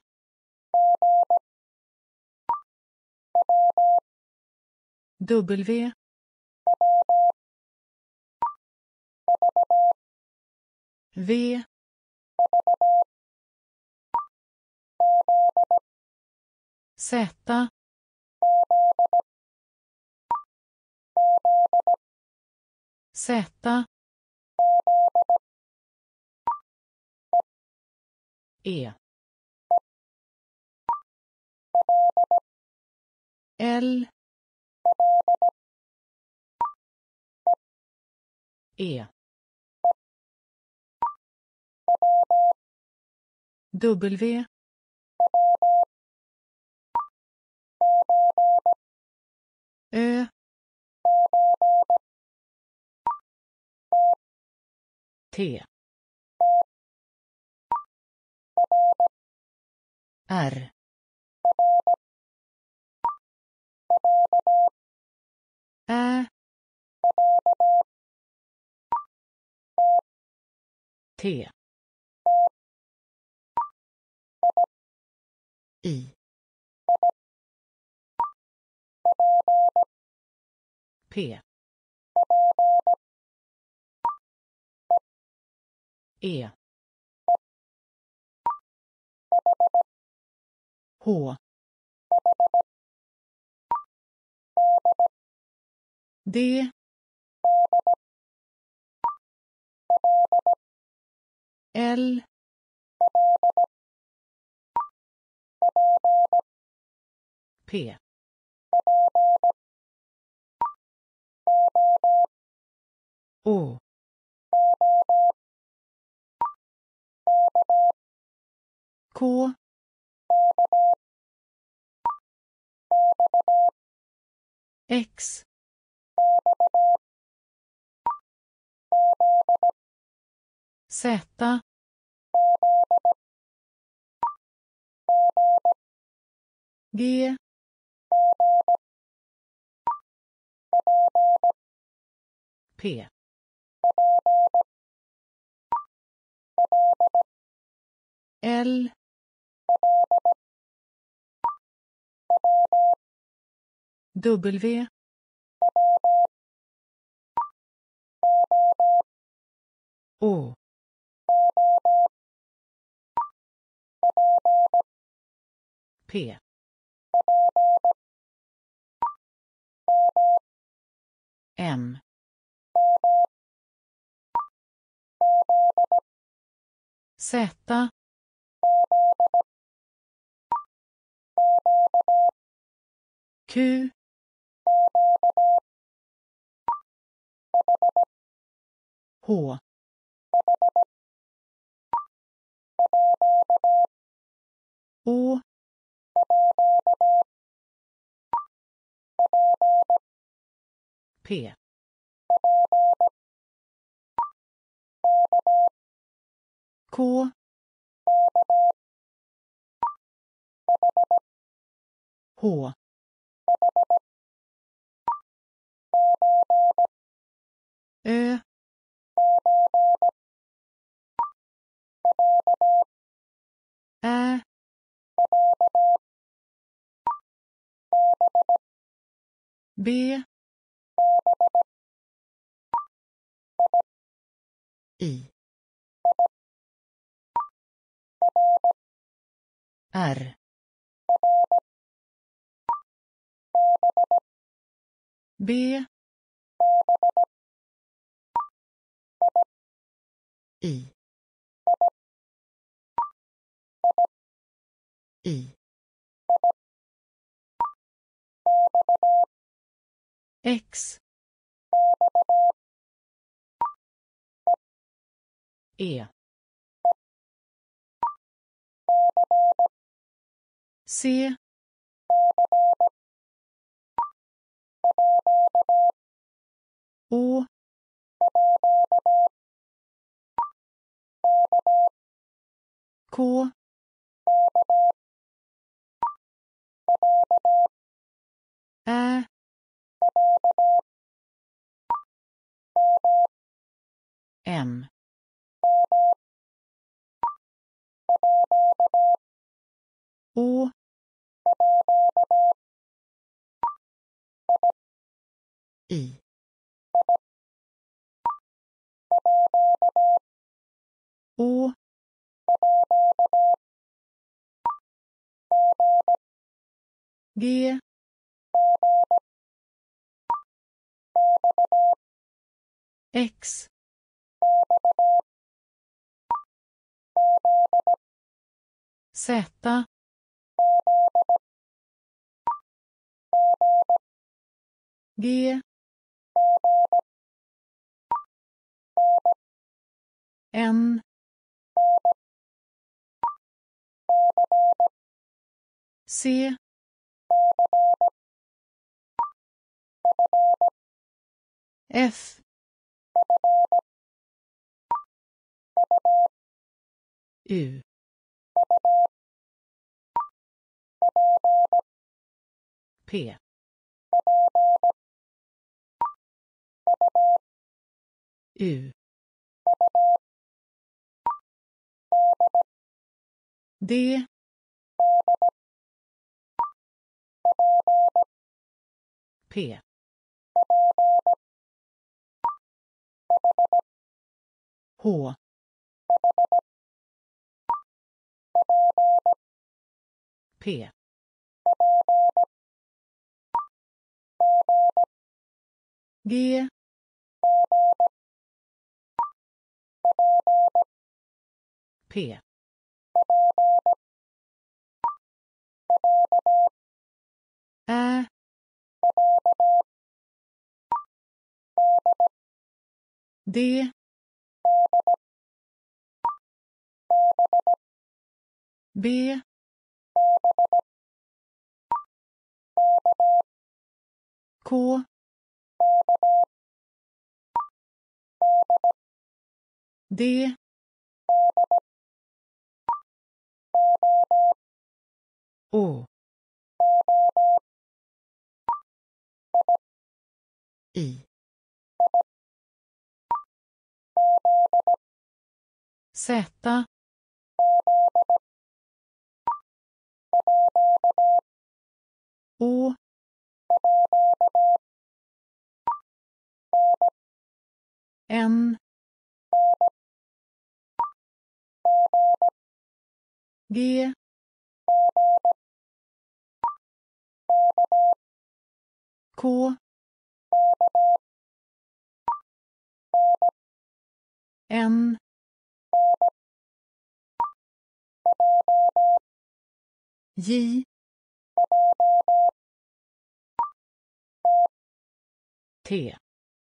W V Z Z E L E W Ö T R Ä T I P E H D L P Å K X Z G P L W O. P. M. Z. Q. H. Å. P. K. H. Ö. Ä. B. I. R. B. I. I. X. E. C. Å. K. Ä. M. Å. I. Å. G. X. Z. G. N. C. F. U. P. U. D. P. H. P. G. P. Ä. D. B. K. D. Å. I. Z. Å. N. G K N J T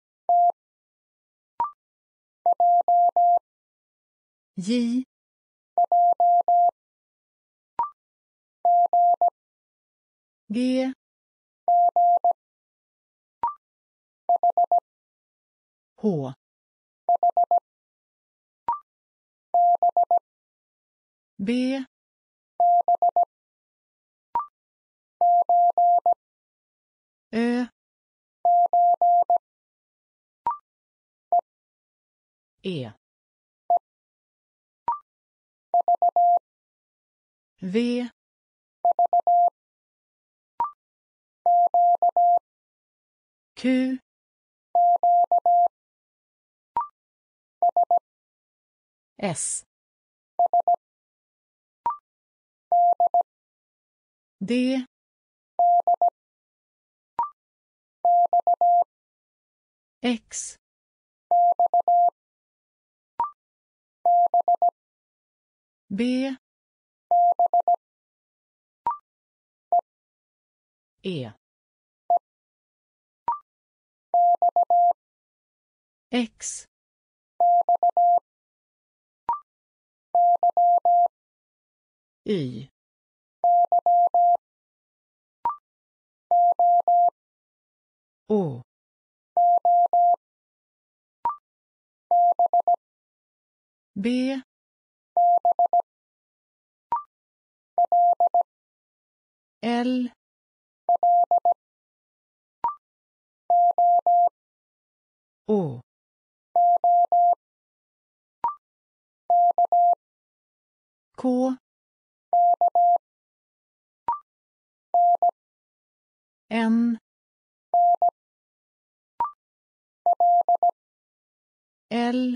J G H B Ö E V Q S D X B E X Y Å B L Å K N L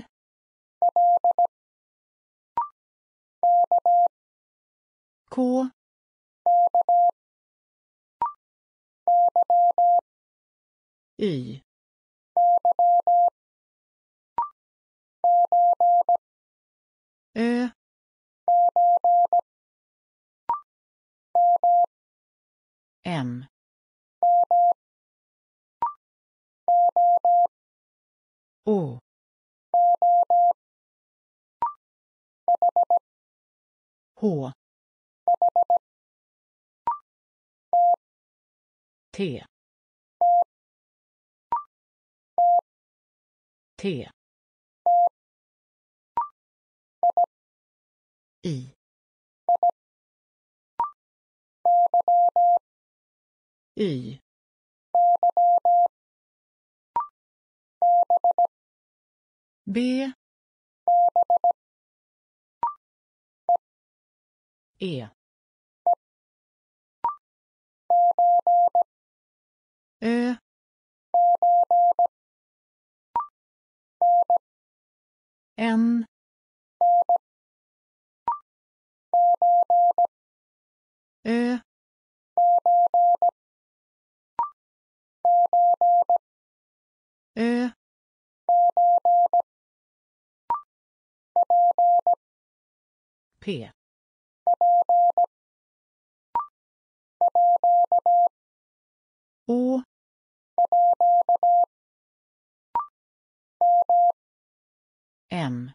K Y Ö M Å H T T I Y B E Ö N Ö Ö P Å M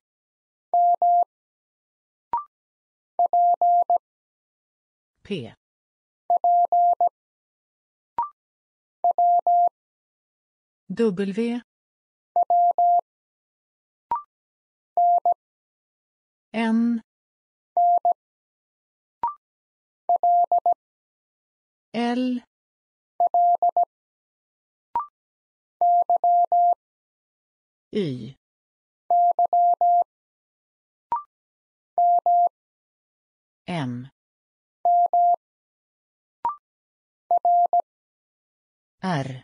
P W N L Y M R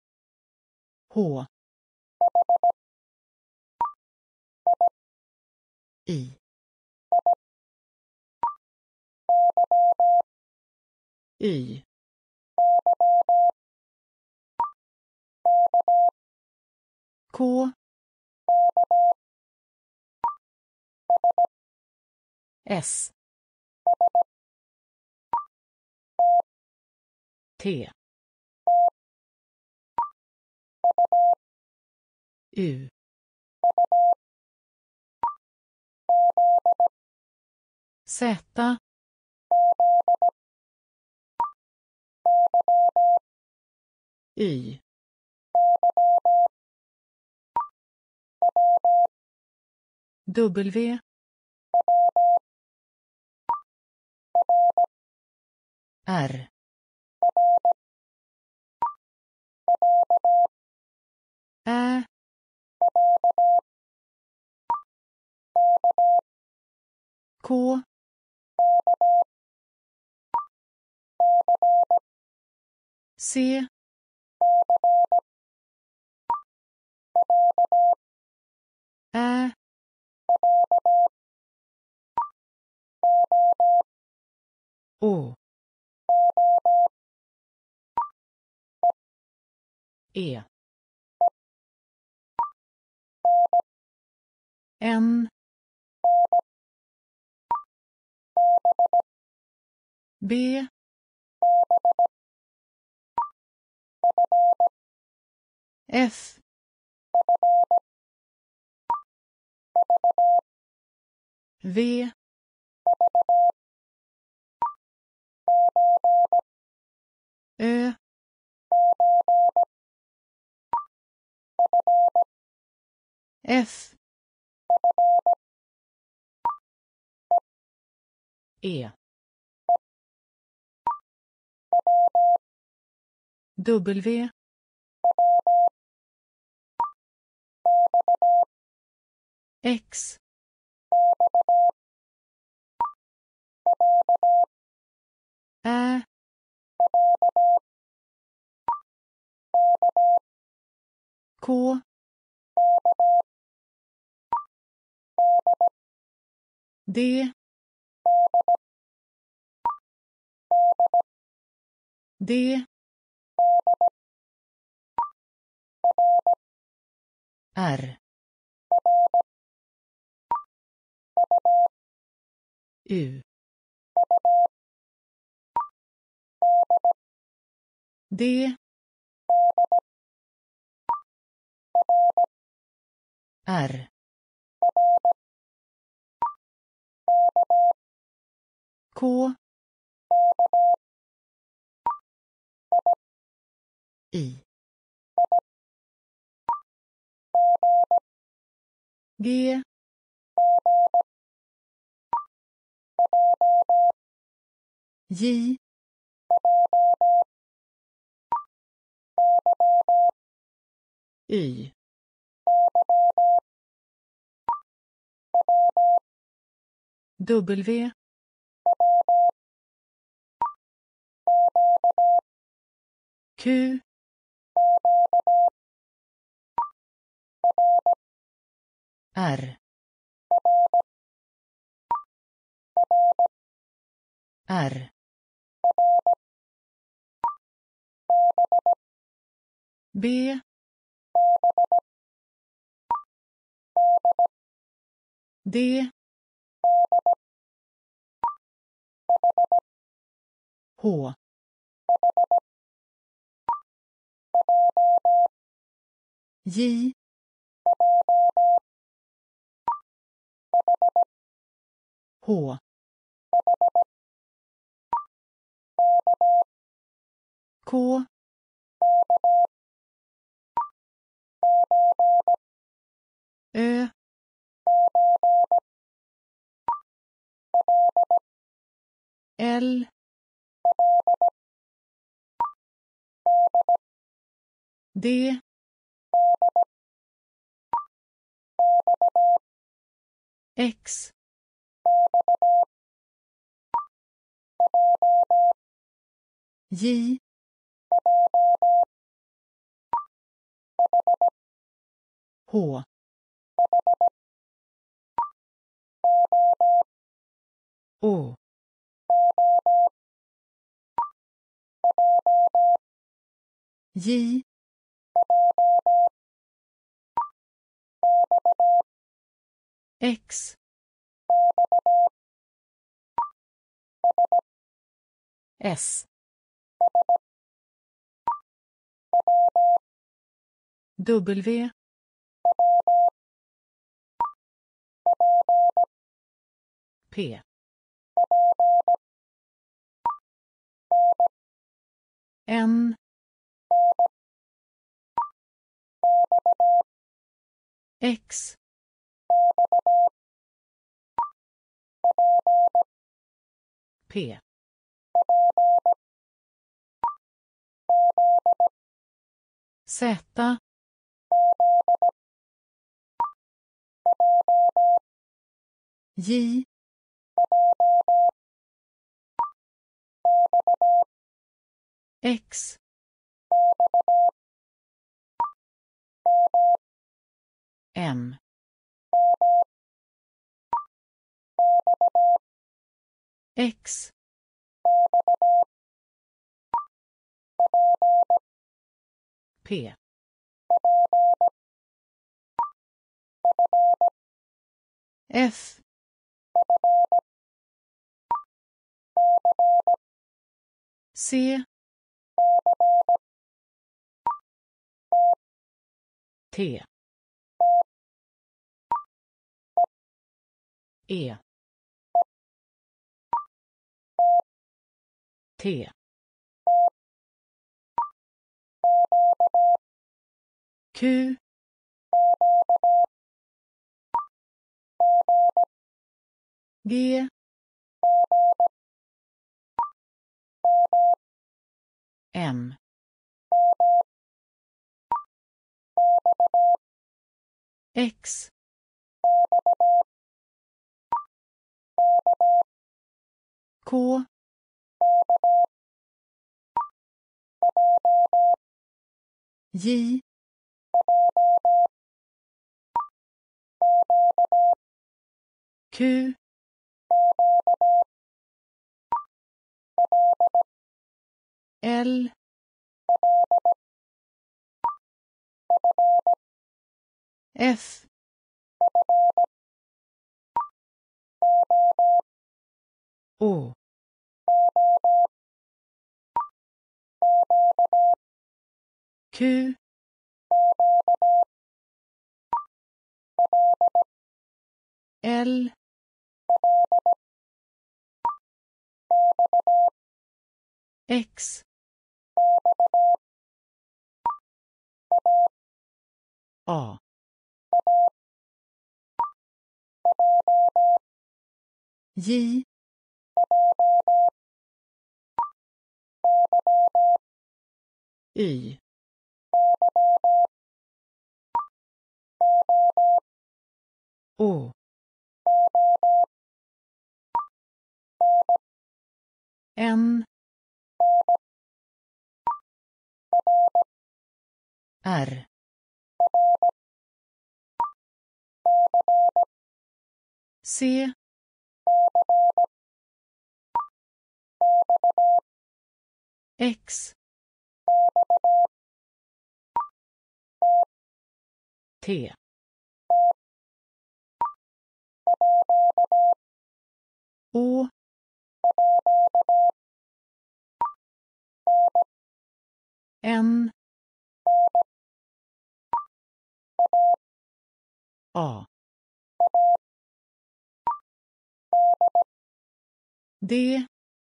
H I. Y. K. S. T. U. Z. Y. W. R. Ä. K. C. Ä. Å. E. N. B. F. V. Ö. F. E. W. X. Ä. K. D. D. R. U. D. R. K. I. G. J. Y. W. Q. R. R. B. D. H. J. H. K. Ö. L. D. X. J. H. Å. J. X. S. W. P. N. X. P. Z. J. X. M. X. P. F. C. T. E. T. Q. G. M. X. K. J. Q. L. F. Å. Q. L. X. A. J. Y. Å. N. R. C. X. T. Å. N. A. D.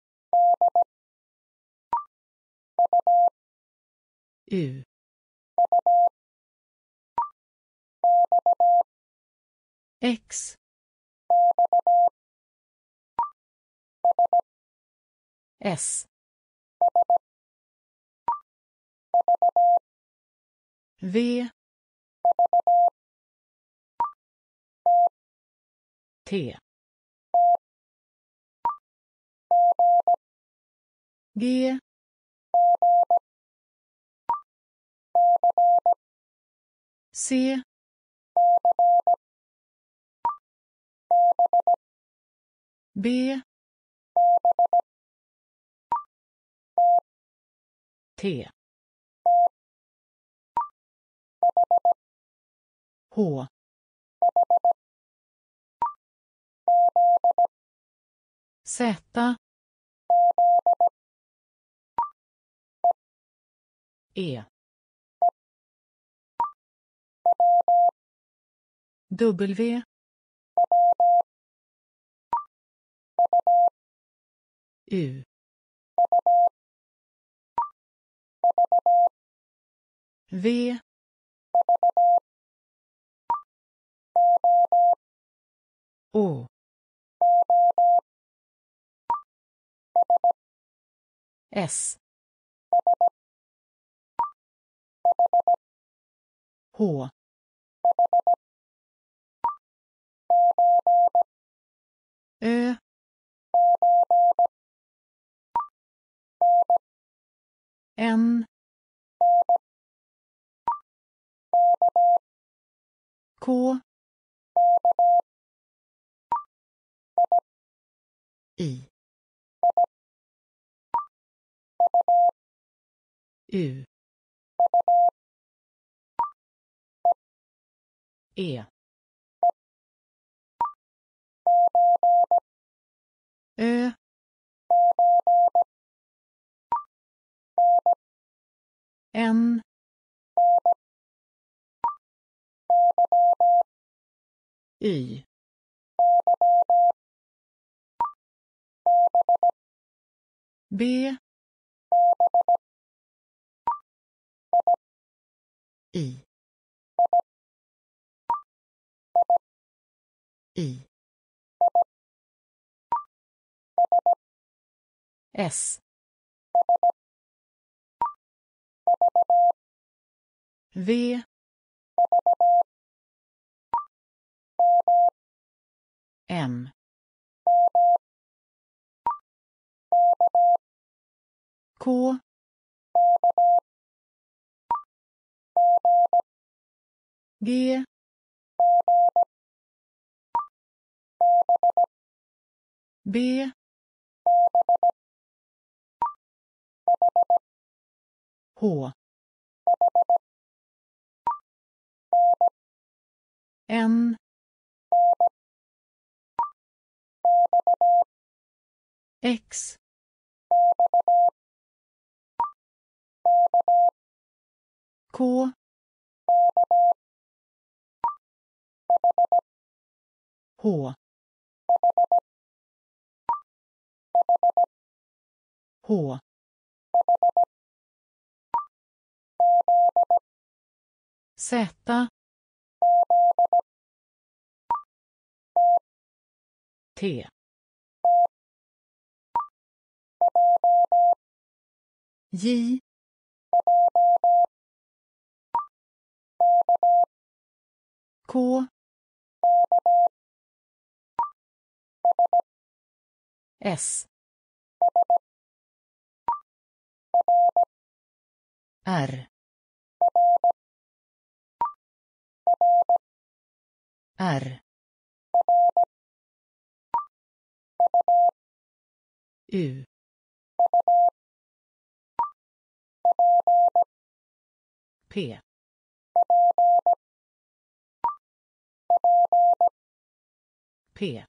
U. X. S. V. T. G. C. B T H Z E W U V Å S H Ö N K I U E Ö N Y B I I S V M K G B H N X K H H Z T J K S R R U P P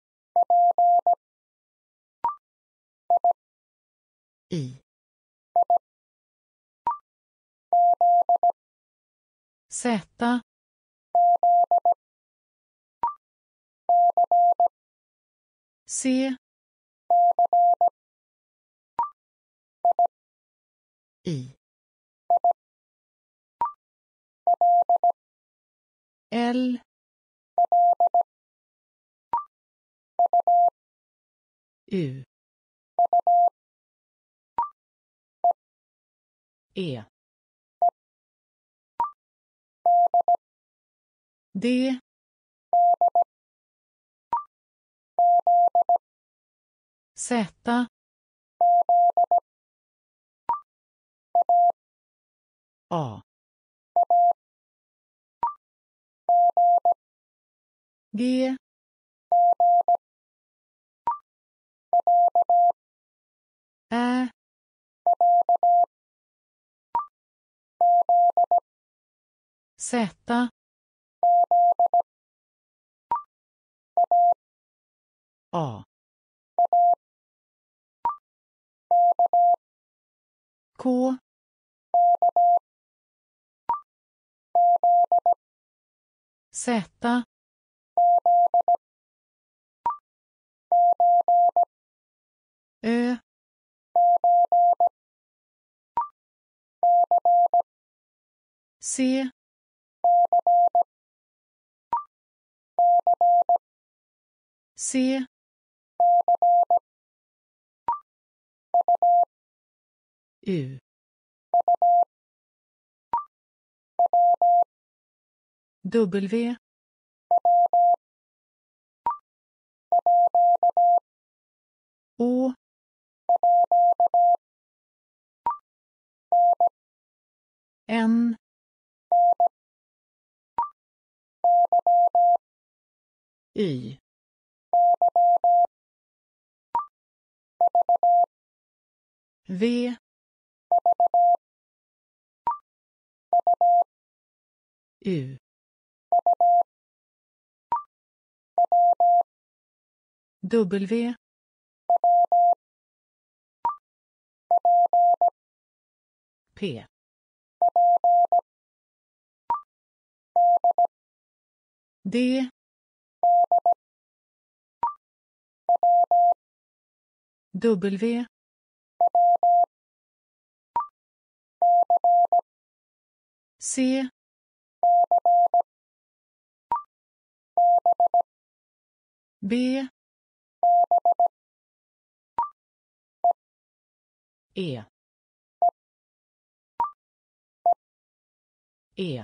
I Z C I L U E D Z A G Ä. Z. A. K. Z. Ö. C. C. U. W. Å. N. Y. V. U. W. P. D. W. C. B. E. E.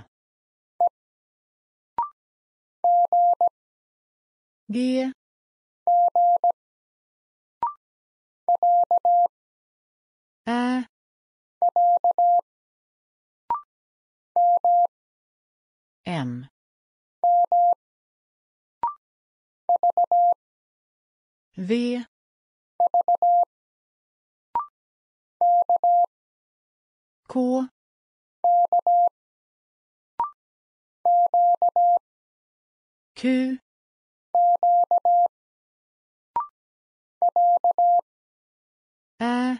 G. Ä. M. V. K. Q. Ä.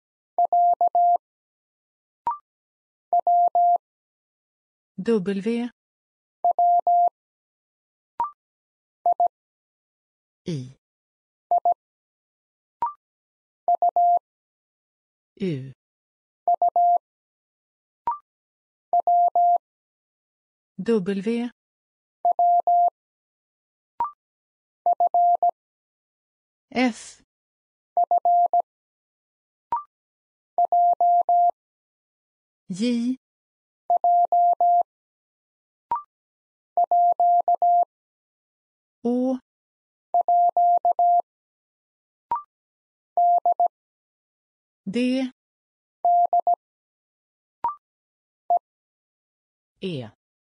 W. I. U. W. F. J. Å. D. E.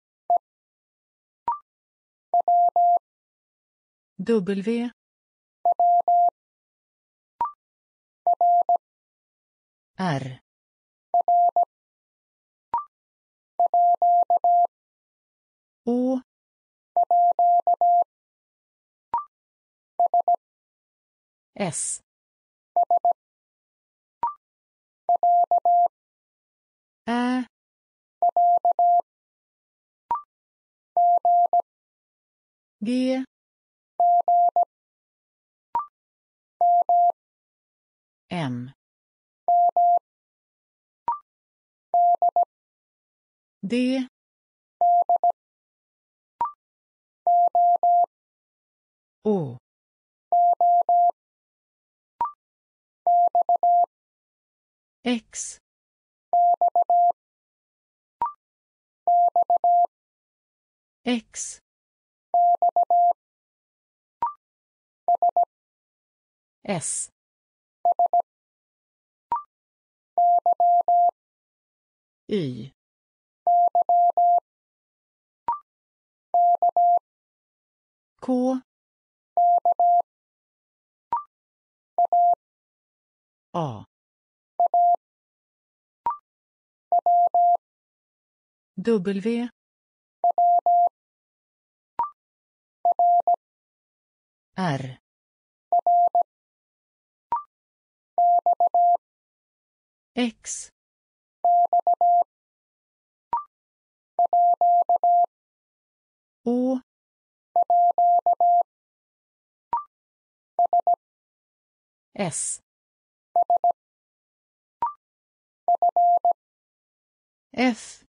W. R. Å. S. Ä. G. M. D. Å. X. X. S. Y. K. A. W. R. X. Å. S. F.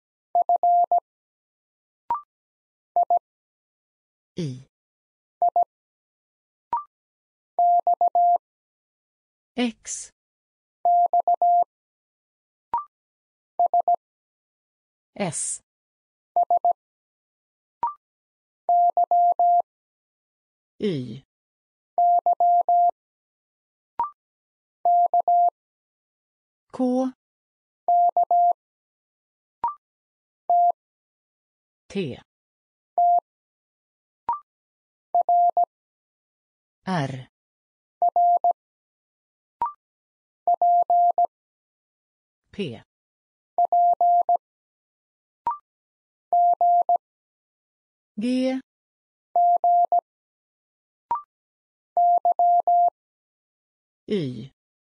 I. X. S. Y. K. T. R. P. G. Y.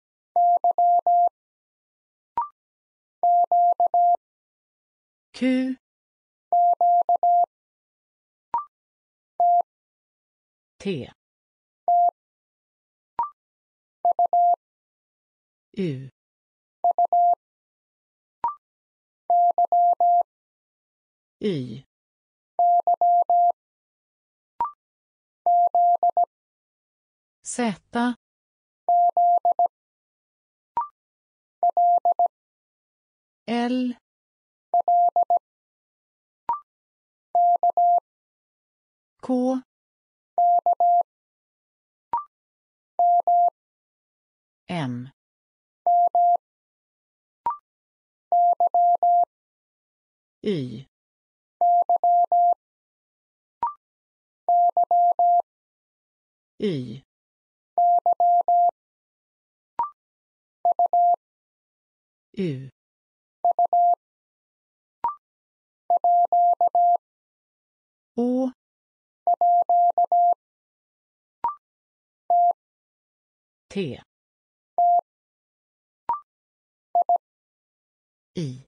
Q. T. U. Y. Z. L. K. M. Y. Y. U. Å. T. I.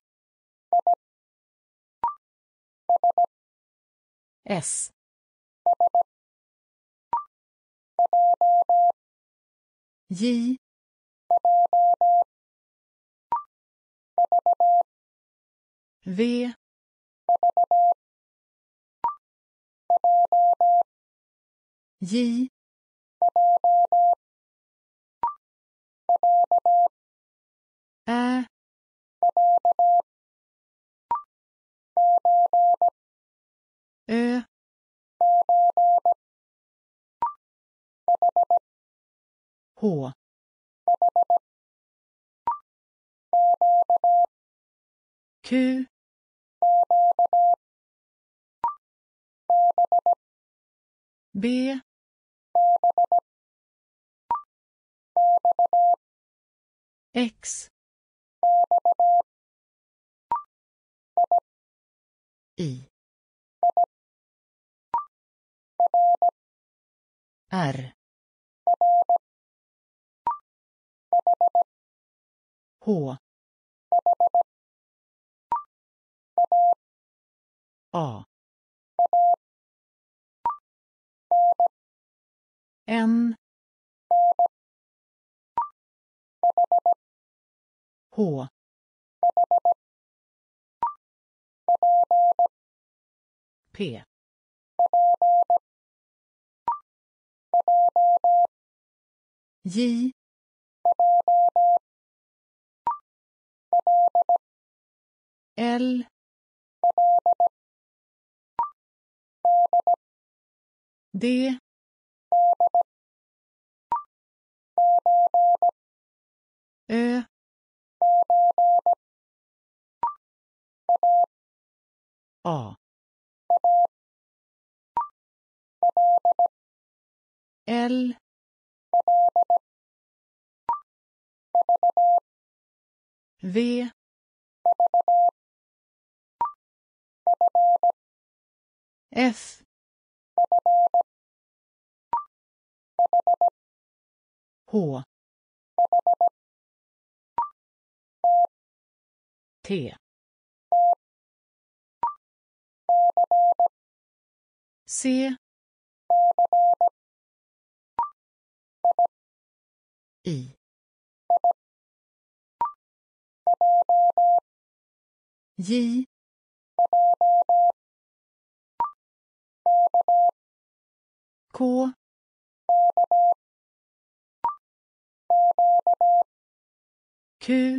S. J. V. J. Ä. Ö. H. Q. B. X. I. R. H. A. N. H. P. J. L. D. Ö. A. L. V F H T C I J K Q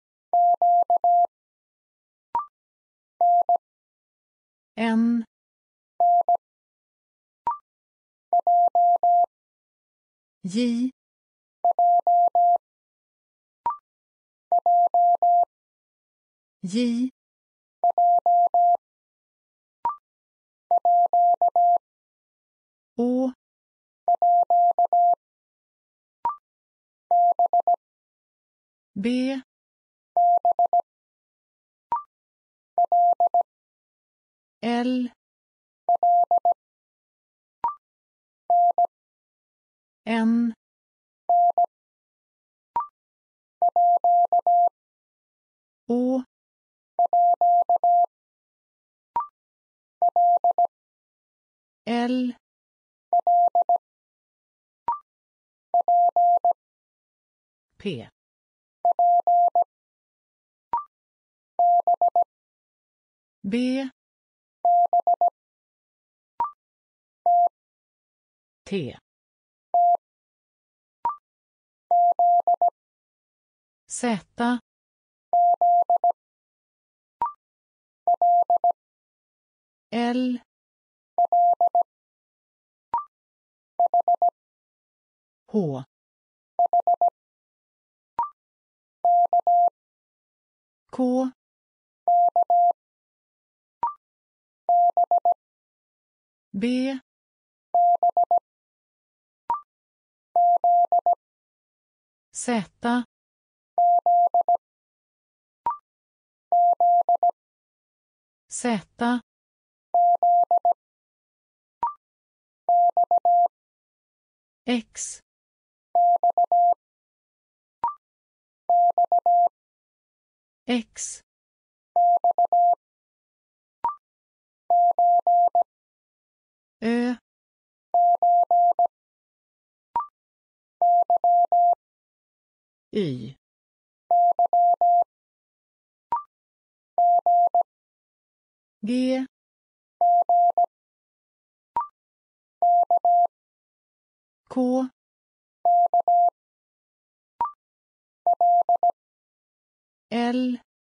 N J J Å B L N Å L P B T Z L H K B Z Z X X Ö Y G K L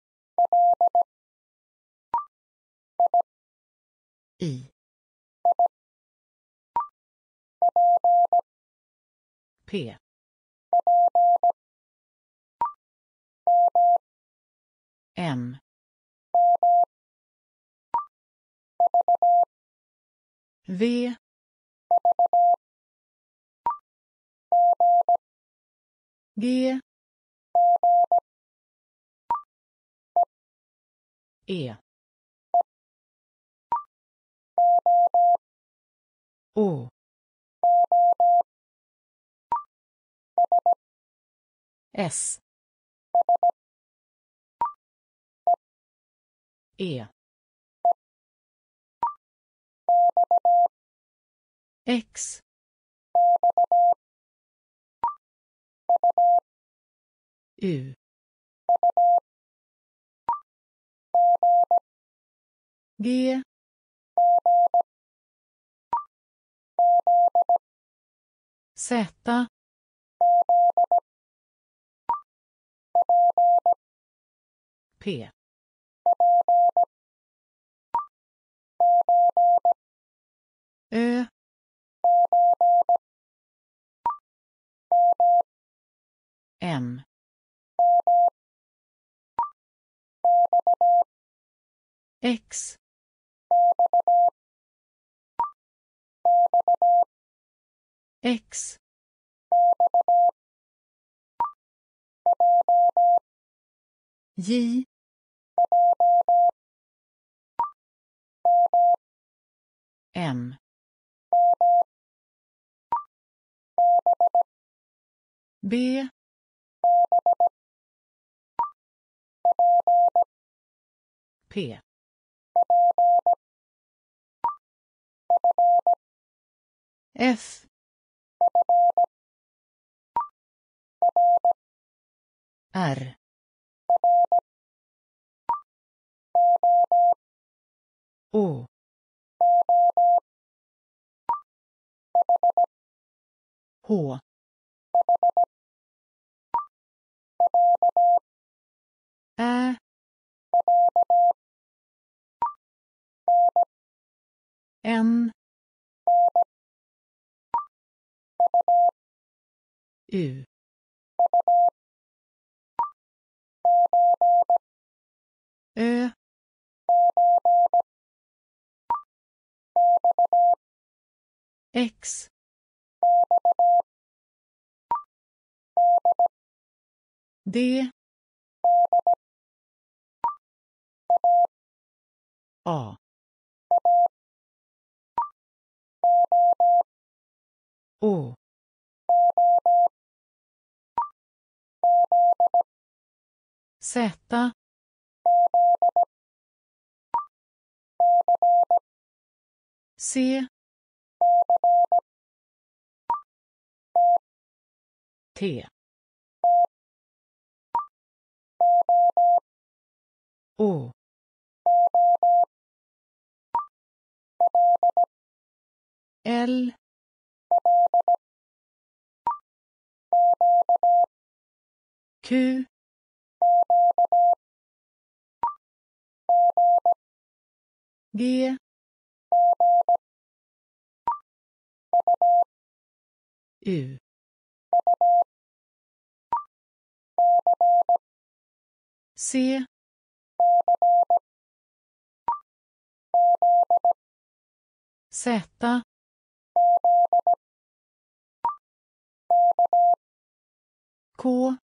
I P M V G E Å S E X U G Z P Ö M X X J M B P F R O H Ä N U Ö X D A Å Z C T Å L Q G U C Z K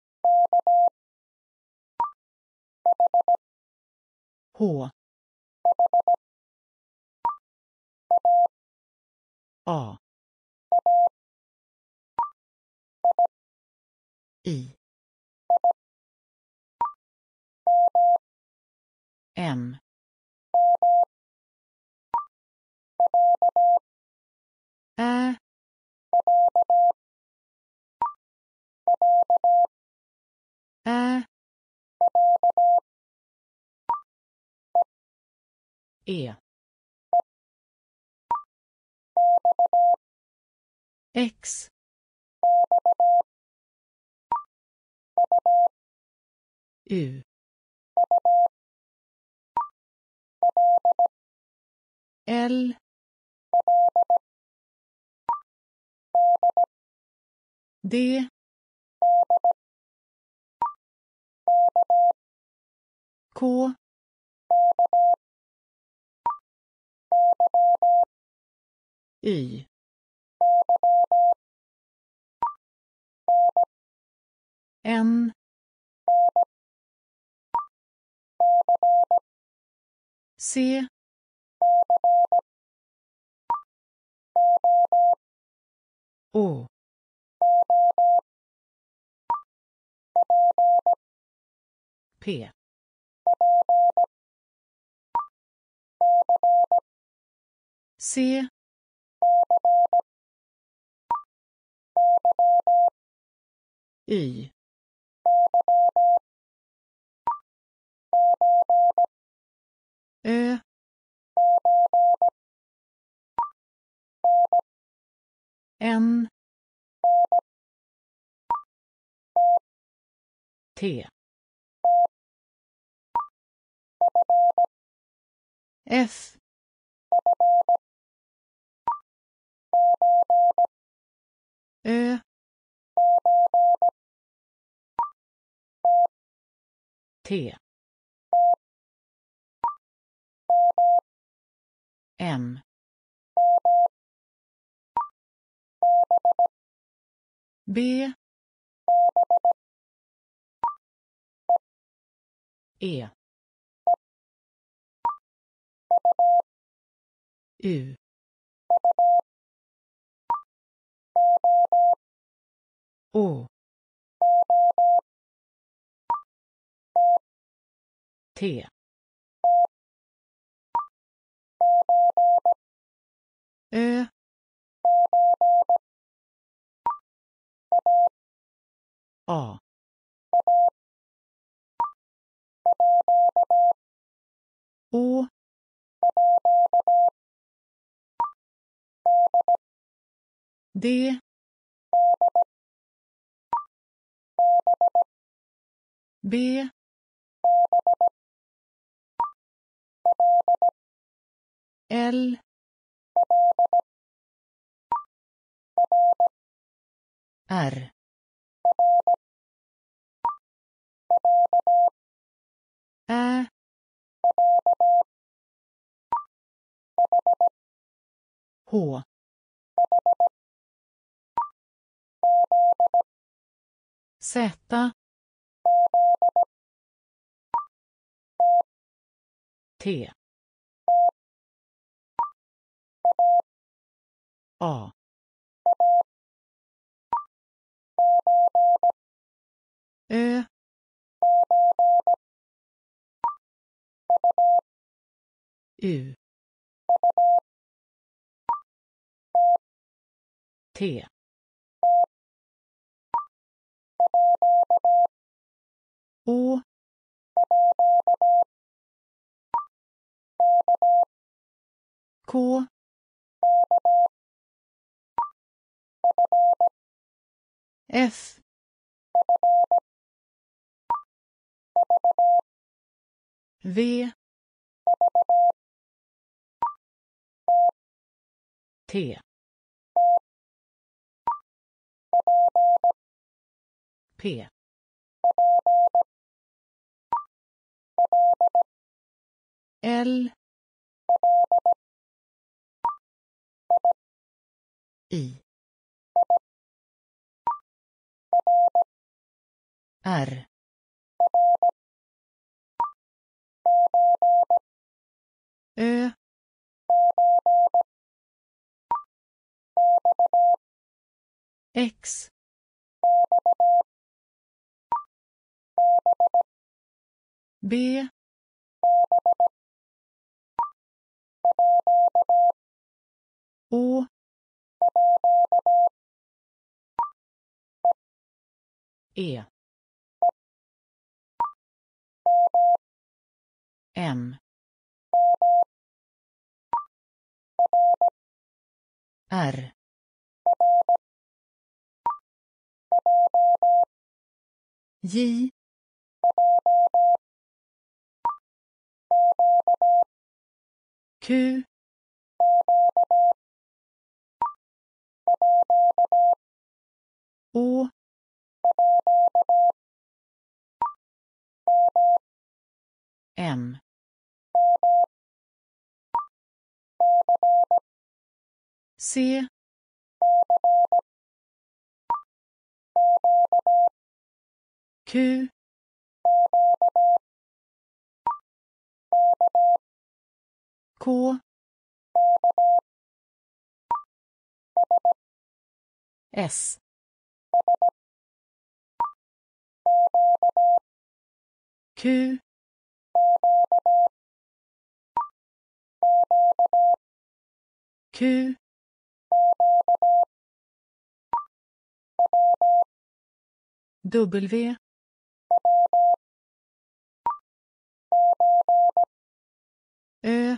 H A I M Ä Ä E X U L D K Y N C Å P C Y Ö N T F Ö T M B E U Å T Ö A Å D B L R Ä H Z T A Ö U T Å K F V T P L I R Ö X B Å E M R J Q Å M C Q K S Q Q W Ö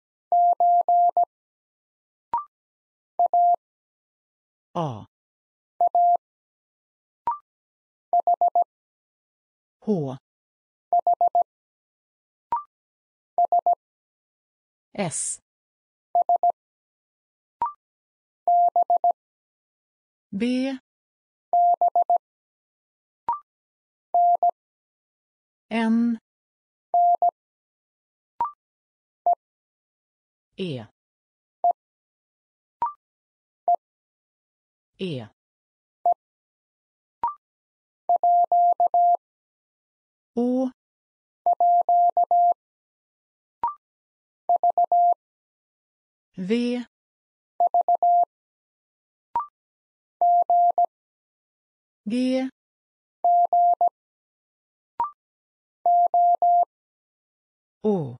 A H S B N E E Å V G Å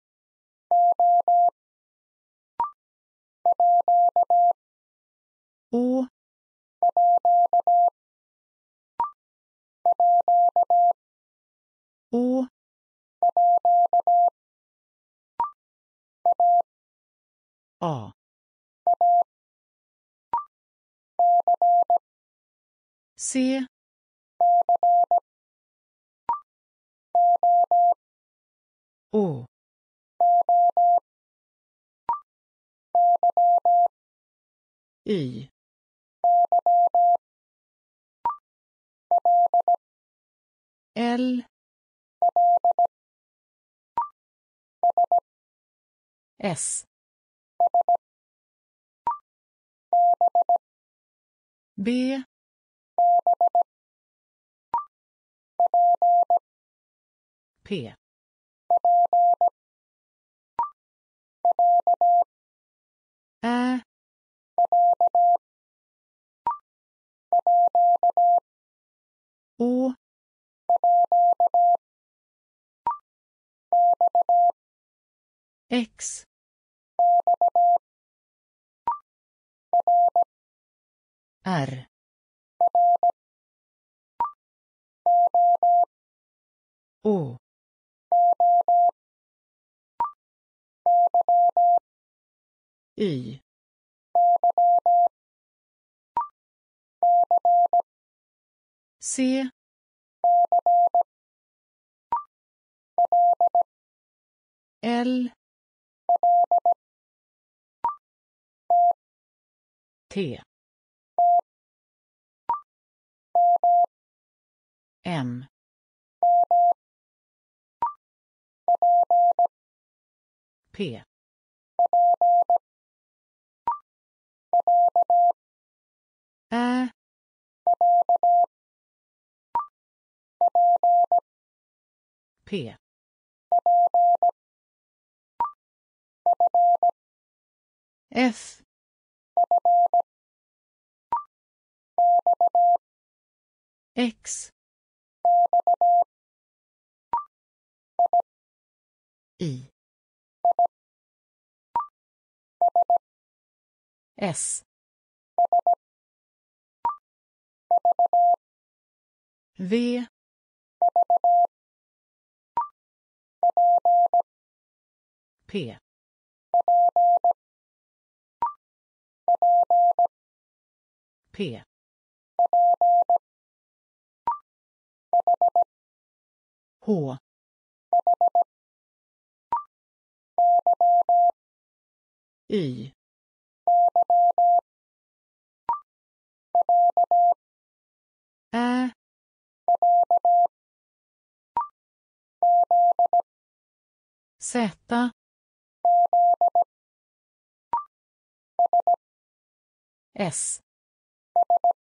Å Å A C Å Y L S B P Ä Å X R Å Y C L T M P Ä P F X I S V P P H Y Ä Z S